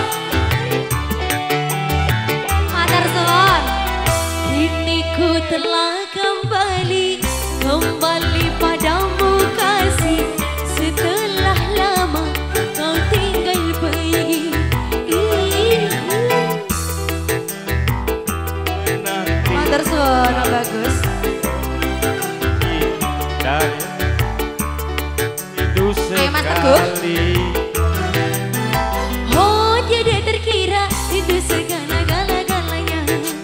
Matur suwun. Kini ku telah kembali padamu kasih. Setelah lama kau tinggal pergi. Matur suwun, Pak Bagus. Dan itu Ayo, Mas Teguh. sekali Oh tiada terkira itu segala-galanya.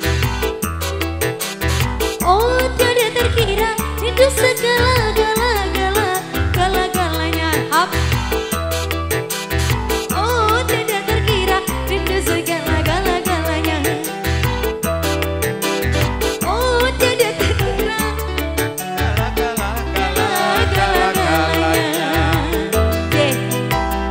Oh tiada terkira itu segala-galanya. Hap. Oh tiada terkira itu segala-galanya. Oh tiada terkira galak-galak-galak-galaknya. segala-galanya.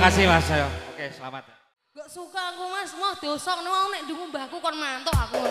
kasih Mas. Oke, selamat. Gak suka aku Mas, mau diusok mau nek dungu mbahku kon mantuk aku.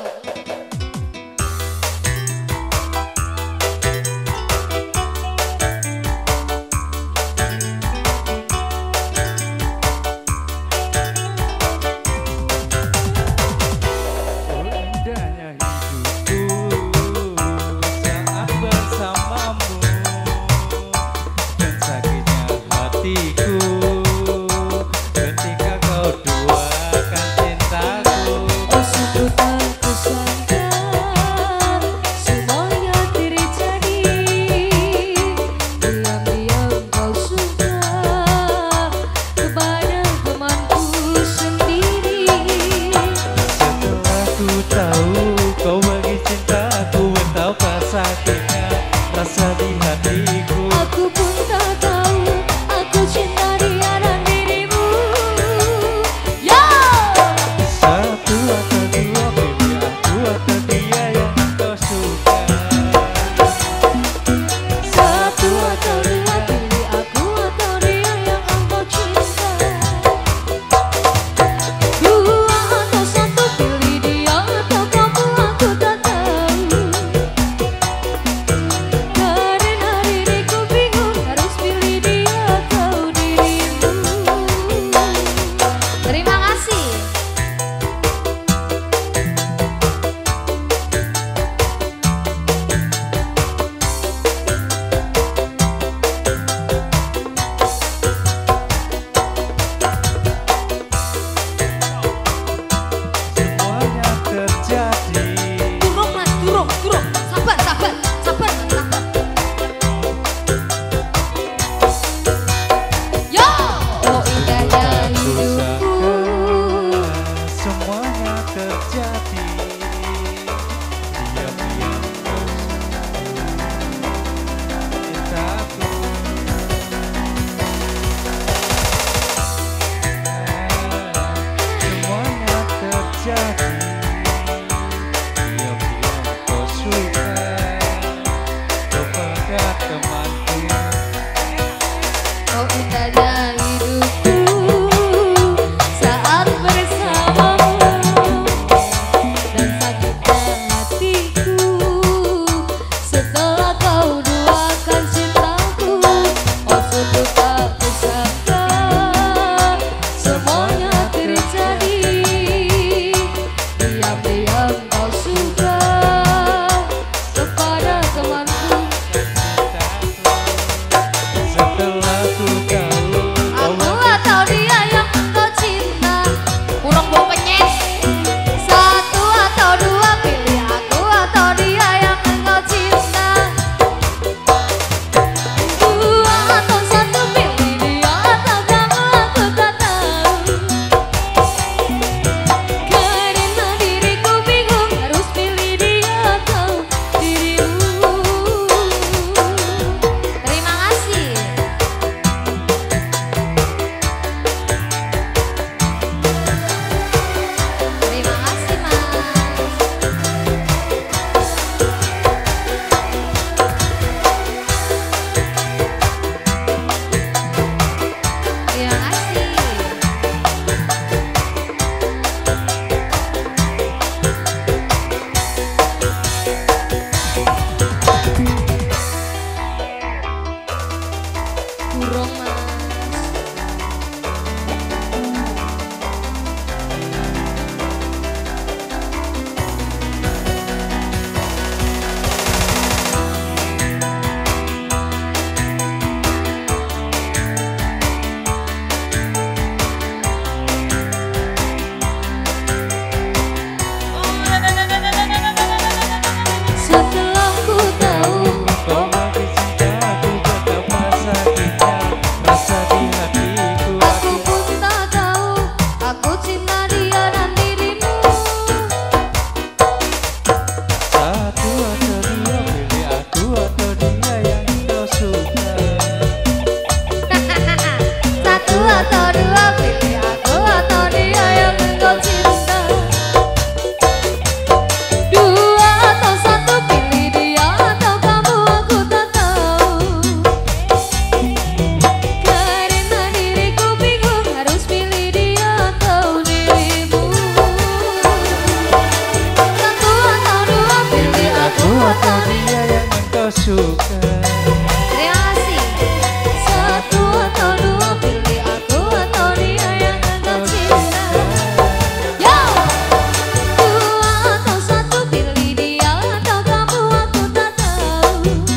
suka. Terima kasih. Satu atau dua, pilih aku atau dia yang anggap cinta. Yo. Dua atau satu, pilih dia atau kamu, aku tak tahu.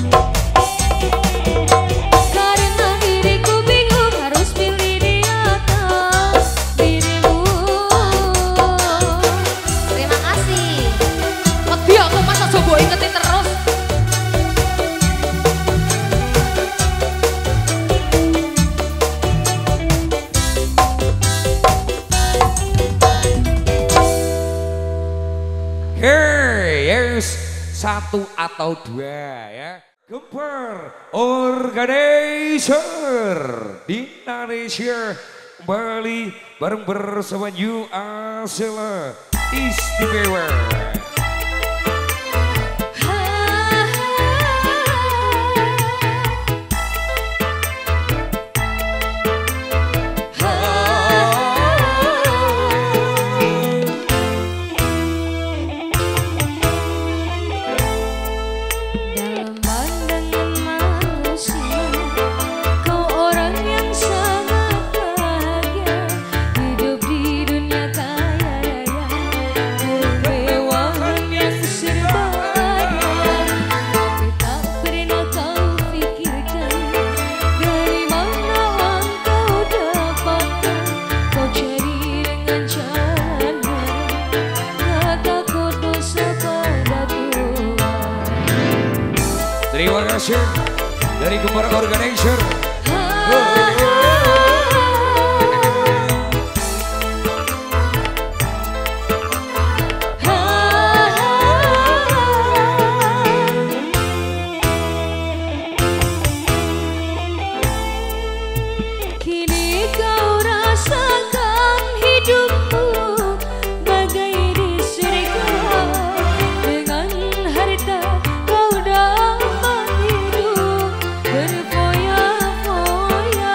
Karena diriku bingung harus pilih dia atau dirimu. Terima kasih. Wedi aku masa coba ingetin terus. Hey, yes, satu atau dua ya. Gempar Organizer di Indonesia kembali bareng bersama New Asela Istimewa. Dalam pandangan manusia, kau orang yang sangat bahagia, hidup di dunia kaya raya, kemewahan yang serba ada. Tapi tak pernah kau pikirkan dari mana engkau dapatkan. Kau cari dengan jalan haram, tak takut dosa pada Tuhan. Terima kasih dari Gempar Organizer. Kini kau rasakan hidupmu bagai di surga. Dengan harta kau dapat hidup berfoya-foya.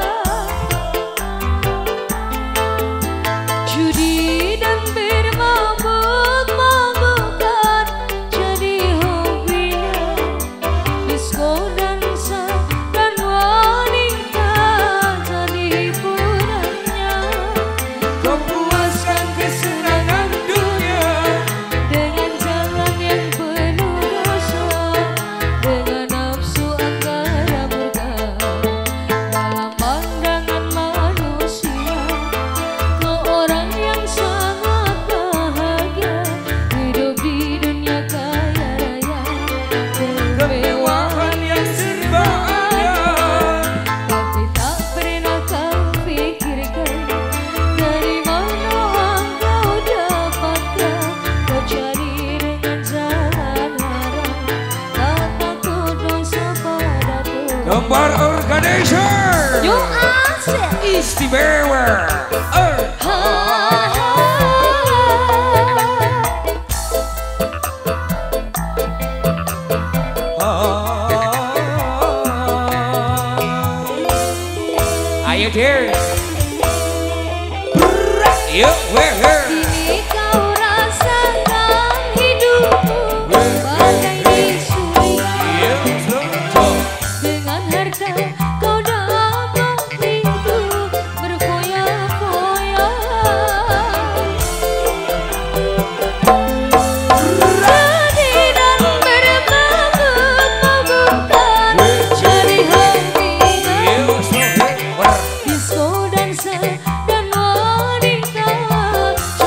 Judi dan bermabuk-mabukan jadi hobinya. Disko, dansa, dan wanita jadi hiburannya. Memuaskan kesenangan dunia. Dengan jalan yang penuh dosa, dengan nafsu angkara murka. Dalam pandangan manusia, kau orang yang sangat bahagia, hidup di dunia kaya raya, kemewahan yang serba ada. Tapi tak pernah kau pikirkan dari mana engkau dapatkan. Kau cari dengan jalan haram, tak takut dosa pada Tuhan. Gempar Organizer New Asel Istimewa. Ayo dear. Yuk, weher. Kini kau rasakan hidupmu bagai di surga. Dengan harta kau dapat hidup berfoya-foya. Sedih dan bermabuk-mabukan jadi hobinya. Disko, dansa, dan wanita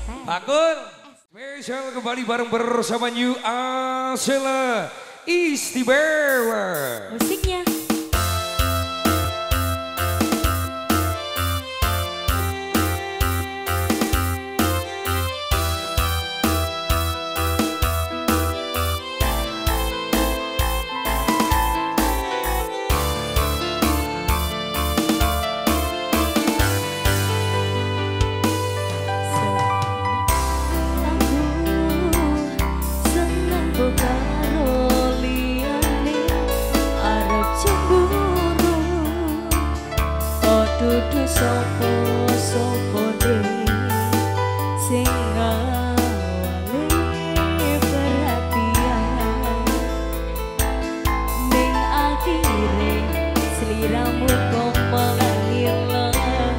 Akun. Spesial kembali bareng bersama New Asela Istimewa. Musiknya. Dudu sopo deh sing ngawali perhatian ning akhire sliramu kok malah ngilang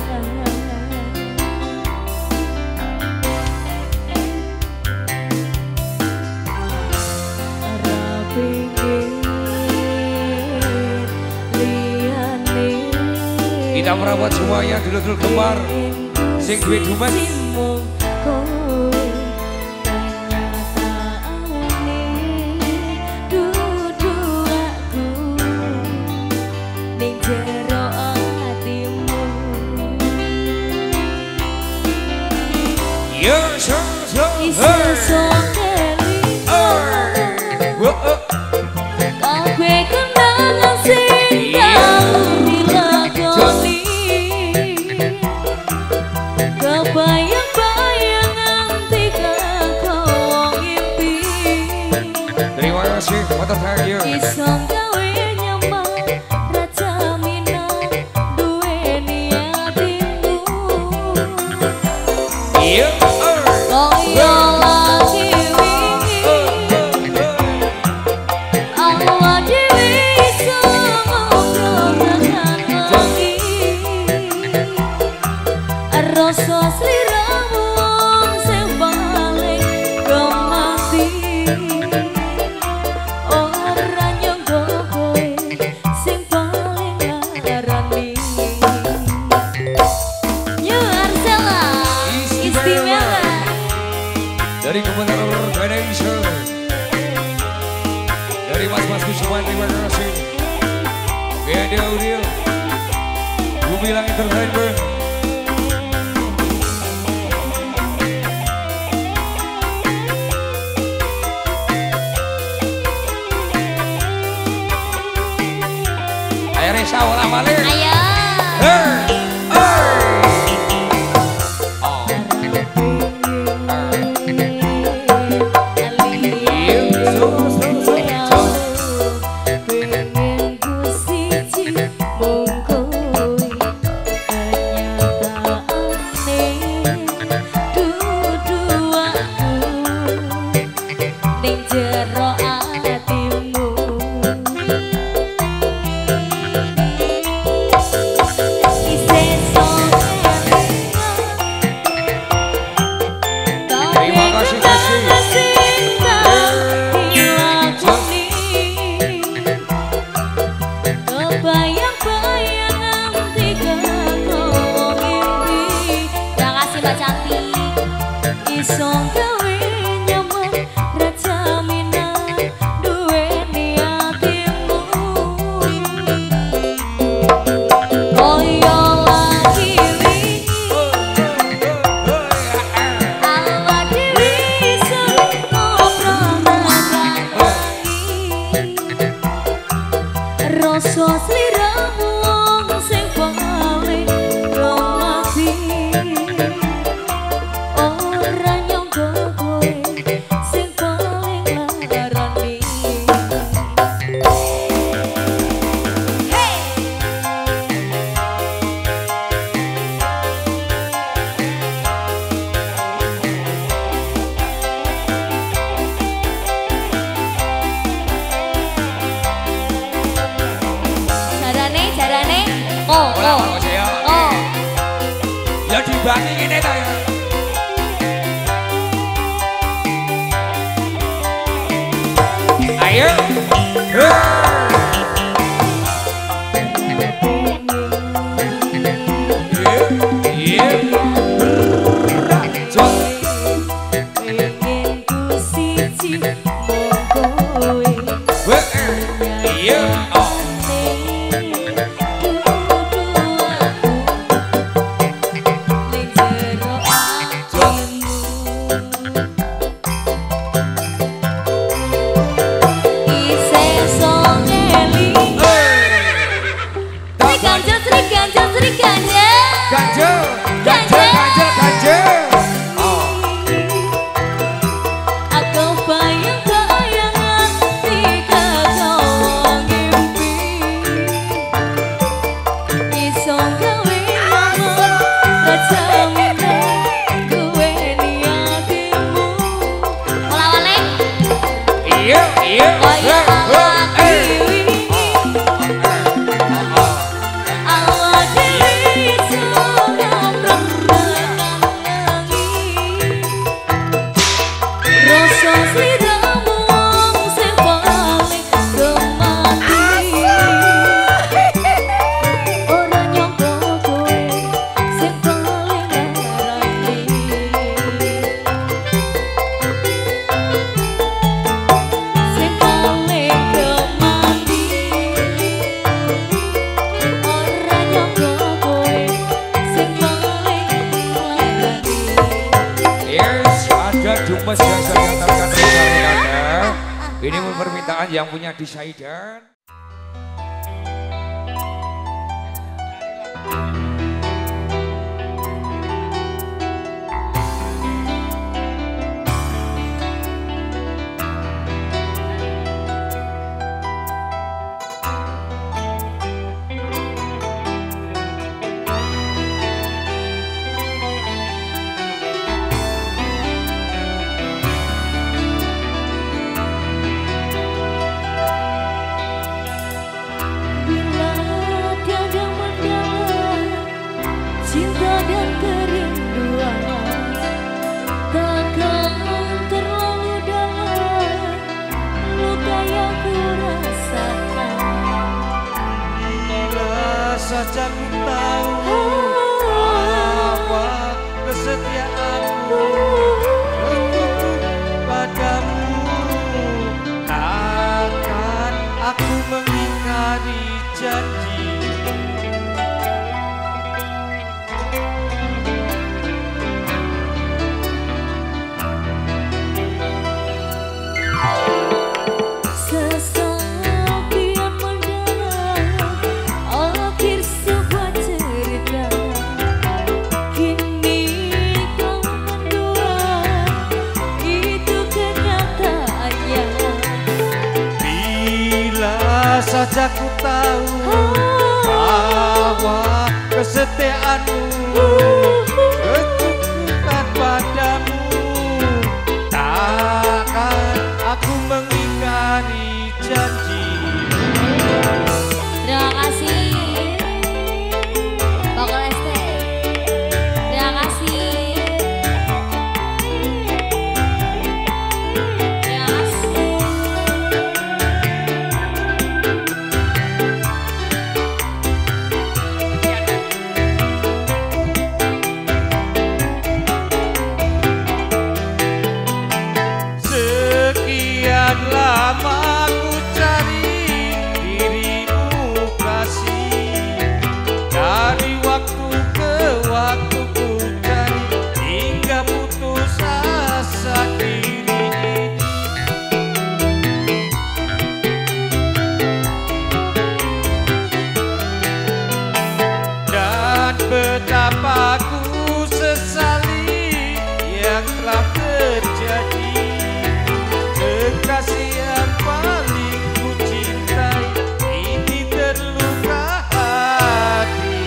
Kita merawat semuanya dulur-dulur kembar sing duwe dumes. Terima kasih, foto terakhir. Isong gawe nyaman Raja Minang duwe niatimu. Iya. Koyo lagi wingi awak dhewe iso ngobrol lagi. Rasa sliramu sing paling kemati. Dari Kementerian Organization, dari mas-masku semua terima kasih. BND Audio, Gumilang Entertainment. Ayo Resa, olah balik. Ayo. Isong gawe nyaman Raja Minang duwe niatimu. Koyo lagi wingi awak dhewe iso ngobrol lagi. Rasa sliramu sing paling kemati. Jarane oh ya dibangi ngene ta ya. Ayo. Sudah Jumes biasa diantarkan rekan-rekan. Ini permintaan yang punya Disaidan. Saja ku tahu bahwa kesetiaanmu untuk padamu, takkan aku mengingkari janji. Saja ku tahu bahwa kesetiaanmu ketukukan padamu, takkan aku mengingkari janji. Terima kasih Bakal ST. Terima kasih. Lama ku cari dirimu kasih, dari waktu ke waktu ku cari, hingga putus asa diri ini. Dan betapa ku sesali yang telah terjadi. Kasih yang paling ku cintai ini terluka hati.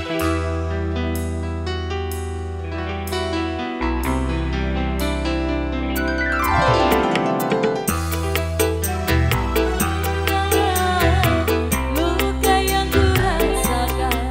Luka yang ku rasakan.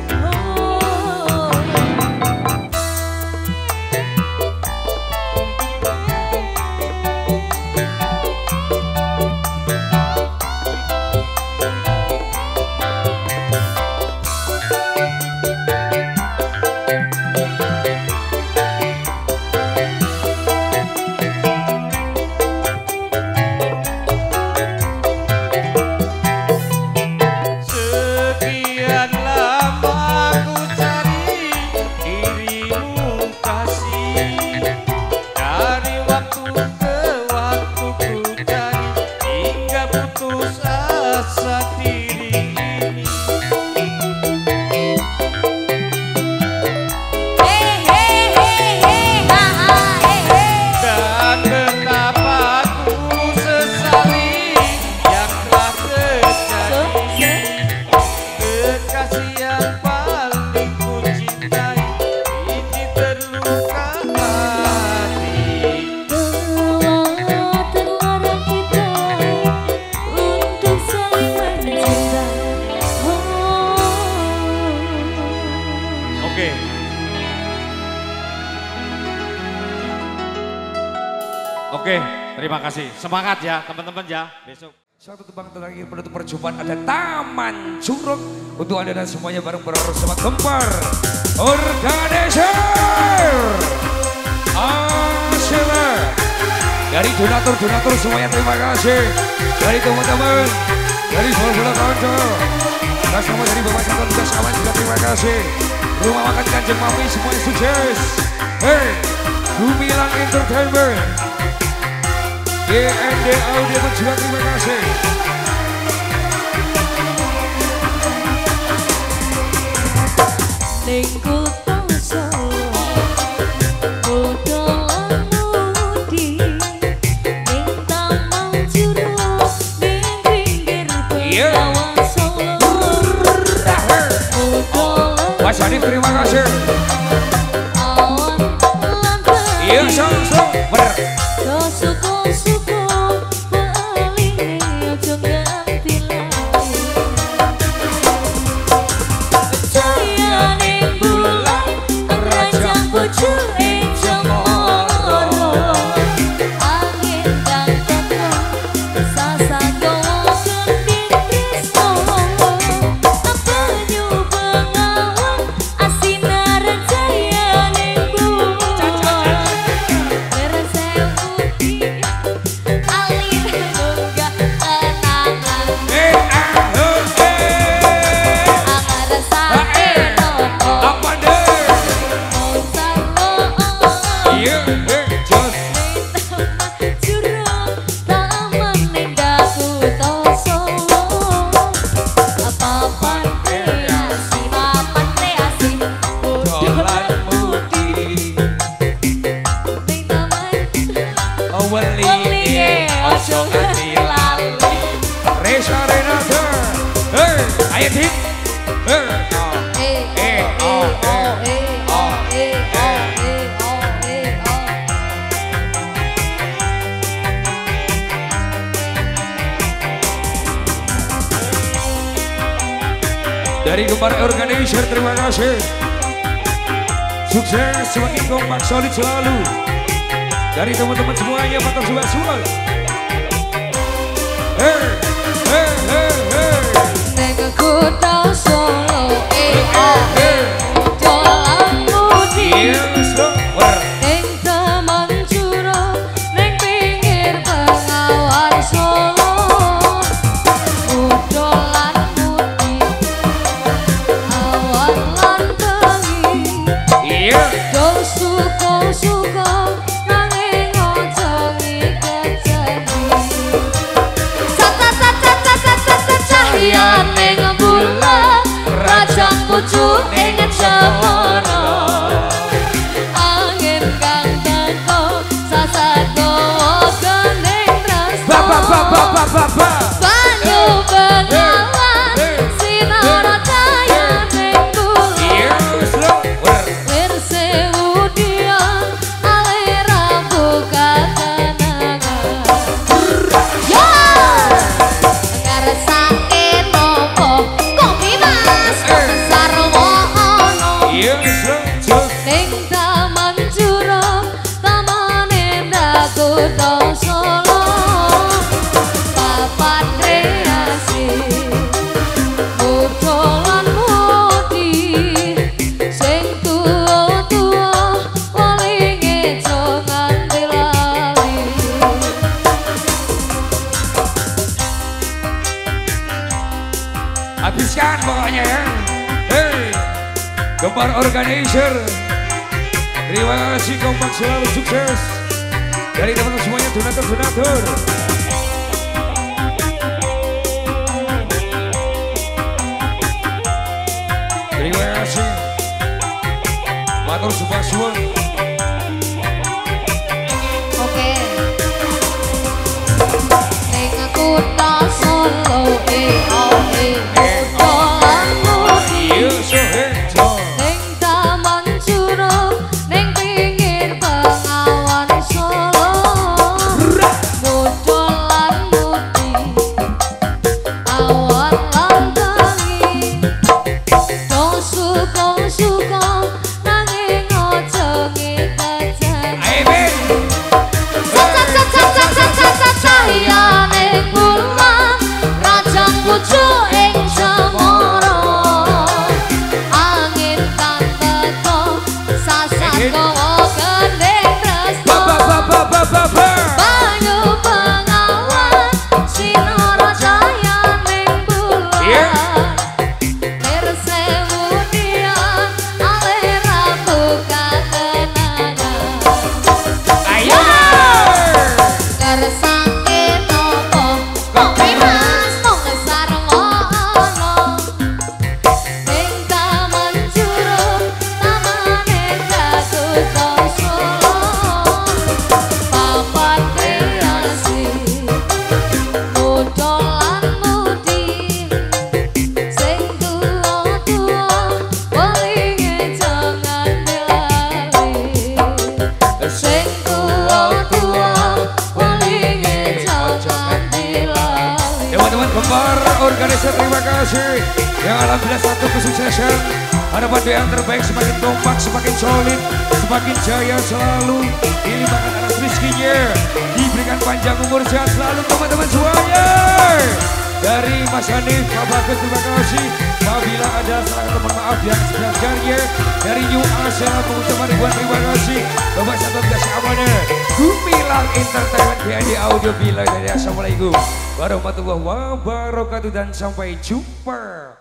Oke, terima kasih. Semangat ya teman-teman ya. Besok. Satu tebang terakhir penutup perjumpaan ada Taman Curug. Untuk Anda dan semuanya bareng-bareng bersama Kempar Organizer. Asila. Dari donatur-donatur semuanya terima kasih. Dari teman-teman, dari bola-bola kantor. Dan semua dari Bapak Santon juga kawan juga terima kasih. Rumah makan Kanjeng Mami semuanya sukses. Hey, Gumilang Entertainment, GND Audio Perjuangan, terima kasih. Lingku Solo, bodolan mudi, ning Taman Juruk, ning pinggir Bengawan Solo. Mas Hanif, terima kasih. Awan lan bengi, Iya, so, bener. do suku-suku beling ojo nganti lali. Cahaya ning bulan, rajang bojo ing Cemoro. Angin kang teko, sasagowo gending tresno. Banyu bengawan, asinar cahaya ning bulan. Apa deh? Iya, jos. Dolan mudi, welinge ojo nganti lali. Reza Renata, ayo Dik. Dari Gemar Organizer, terima kasih. Sukses semakin kompak solid selalu. Dari teman-teman semuanya, mantap suara. Neng kota Solo, dolan mudi. Ning Taman Juruk, ning pinggir Bengawan Solo. Dolan mudi, awan lan bengi. Do suka-suka nanging ojo ngiket janji. Cahya ning bulan, rajang bojo ing Cemoro. Angin kang teko, sasagowo gending tresno. Banyu bengawan, sinar cahya ning bulan. Lir sewu dian, alira buka kenangan. Yo! Ngeresake nopo, kopi mas, sarwo ono. Ning Taman Juruk, tamane Ndakota Solo. Papat kreasi, bodolan mudi, sing tuwa-tuwa, welinge jo nganti lali. Habiskan pokoknya ya. Gemar Organizer, terima kasih, kompak selalu, sukses. Dari teman-teman semuanya, donatur. Terima kasih. Matur suwun. Oke. Ning kota Solo, dolan mudi. Ning Taman Juruk, ning pinggir Bengawan Solo. Dolan mudi, awan lan bengi. Do suka-suka nanging ojo ngiket janji. Cahya ning bulan, rajang bojo ing Cemoro. Angin kang teko, sasagowo gending tresno. Banyu bengawan, sinar cahya ning bulan. Lir sewu dian, alira buka kenangan. Amar Organisasi terima kasih. Yang alhamdulillah satu kesuksesan. Harapan yang terbaik semakin kompak, semakin solid, semakin jaya selalu. Dilimpahkan atas rezekinya, diberikan panjang umur sehat selalu teman-teman semuanya. Dari Mas Hanif, Pak Bagus terima kasih. Apabila ada salah kata mohon maaf yang sebenarnya. Dari New Asia mengucapkan ribuan terima kasih. Bapak Satu kasih amanah. Gumilang Entertainment BND Audio Bila dari Assalamualaikum warahmatullahi wabarakatuh dan sampai jumpa.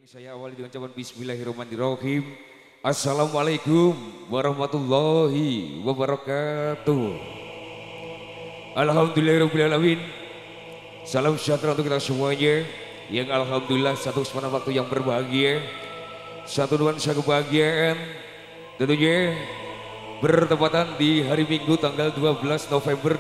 Yang saya awali dengan ucapan Bismillahirrahmanirrahim. Assalamualaikum warahmatullahi wabarakatuh. Alhamdulillahirrahmanirrahim. Salam sejahtera untuk kita semuanya. Yang alhamdulillah satu kesempatan waktu yang berbahagia, satu nuansa kebahagiaan tentunya bertepatan di hari Minggu tanggal 12 November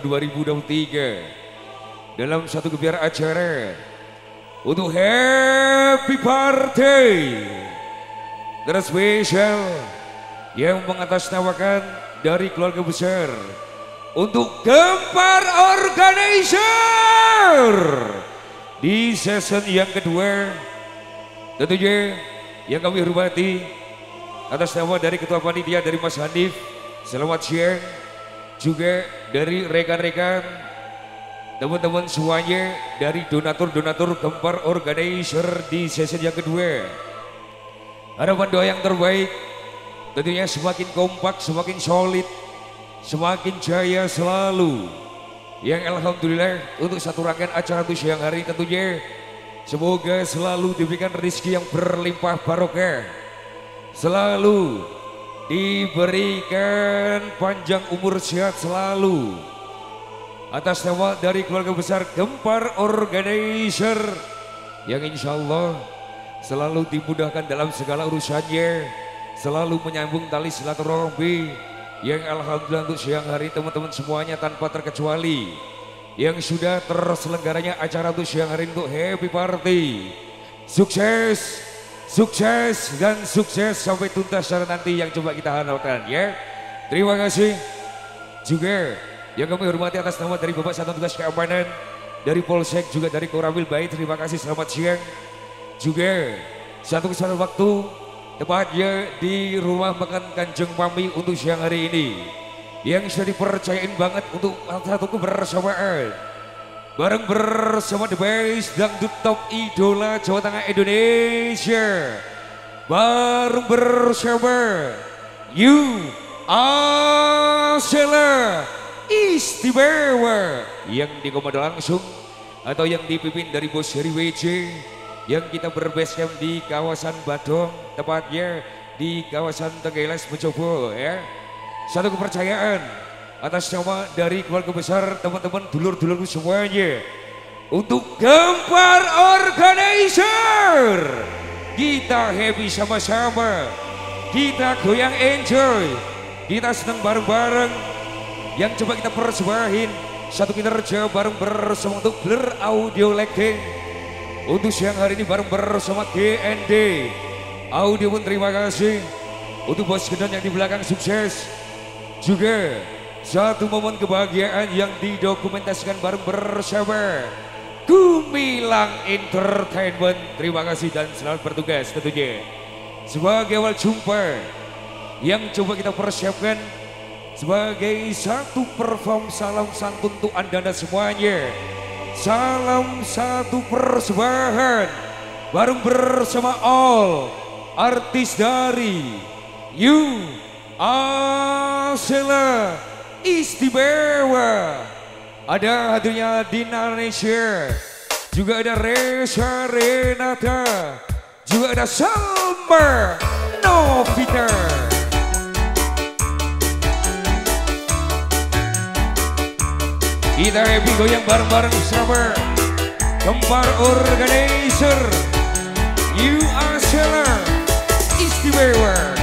2023 dalam satu gembira acara untuk happy birthday spesial yang mengatasnamakan dari keluarga besar untuk Gempar Organizer di season yang kedua. Tentunya yang kami hormati atas nama dari Ketua Panitia dari Mas Hanif, selamat siang. Juga dari rekan-rekan teman-teman semuanya dari donatur-donatur Gempar Organizer di season yang kedua. Harapan doa yang terbaik tentunya semakin kompak, semakin solid, semakin jaya selalu. Yang alhamdulillah untuk satu rangkaian acara untuk siang hari tentunya semoga selalu diberikan rezeki yang berlimpah barokah, selalu diberikan panjang umur sehat selalu. Atas nama dari keluarga besar Gempar Organizer yang insya Allah selalu dimudahkan dalam segala urusannya, selalu menyambung tali silaturahmi. Yang alhamdulillah untuk siang hari teman-teman semuanya tanpa terkecuali yang sudah terselenggaranya acara untuk siang hari untuk happy party, sukses, sukses dan sukses sampai tuntas secara nanti yang coba kita harapkan ya. Terima kasih juga yang kami hormati atas nama dari Bapak Satuan Tugas Keamanan dari Polsek, juga dari Koramil Baik, terima kasih, selamat siang. Juga satu kesempatan waktu tepatnya di rumah makan Kanjeng Mami untuk siang hari ini yang sudah dipercayain banget untuk satu kebersamaan bareng bersama The Best Dangdut Top Idola Jawa Tengah Indonesia, bareng bersama You Asela Istimewa yang dikomando langsung atau yang dipimpin dari Bos Heri WJ, yang kita berbasecamp di kawasan Badung, tepatnya di kawasan Tenggeles Mojobo ya. Satu kepercayaan atas nama dari keluarga besar teman-teman dulur-dulurku semuanya untuk Gempar Organizer. Kita happy sama-sama, kita goyang enjoy, kita senang bareng-bareng. Yang coba kita persembahin satu kinerja bareng bersama untuk Blur Audio Legging untuk siang hari ini bareng bersama GND Audio pun terima kasih. Untuk Bos Gendon yang di belakang sukses. Juga satu momen kebahagiaan yang didokumentasikan bareng bersama Gumilang Entertainment. Terima kasih dan selamat bertugas tentunya. Sebagai awal jumpa yang coba kita persiapkan sebagai satu perform salam santun untuk anda semuanya. Salam satu persembahan bareng bersama all artis dari You Asela Istimewa. Ada hadirnya Dina Indonesia, juga ada Reza Renata, juga ada Salma Novita. Kita happy goyang bareng-bareng sama Gempar Organizer You Asela Istimewa.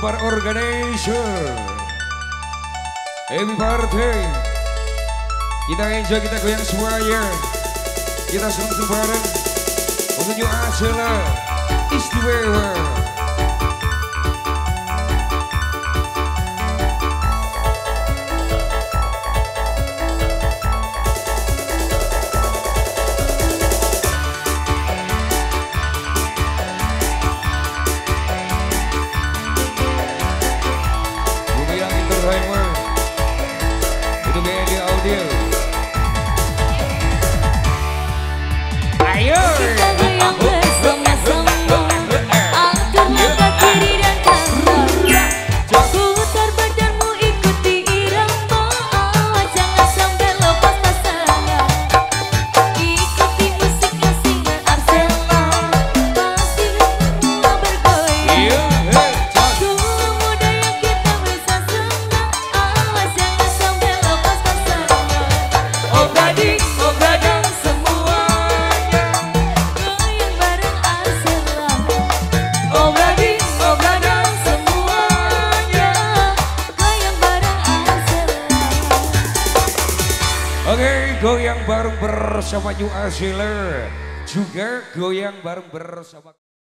Bar Organizer. Happy birthday. Kita enjoy, kita goyang semuanya. Kita senang bareng. Pengunjung acara istimewa. Bumi yang entertainment. Itu media audio. Ayo. Kita goyang bersama-sama, angkat langkah kiri dan kanan. Putar badanmu ikuti irama, jangan sampai lepas pasangan. Ikuti musik asingan Arsela, pasti semua bergoyang. Dulu muda yang kita bisa senang, jangan sampai lepas pasangan. Oh gading semuanya, goyang bareng Arsela. Oh gading semuanya, goyang bareng Arsela. Oke, goyang bareng bersama New Arsela. Juga goyang bareng bersama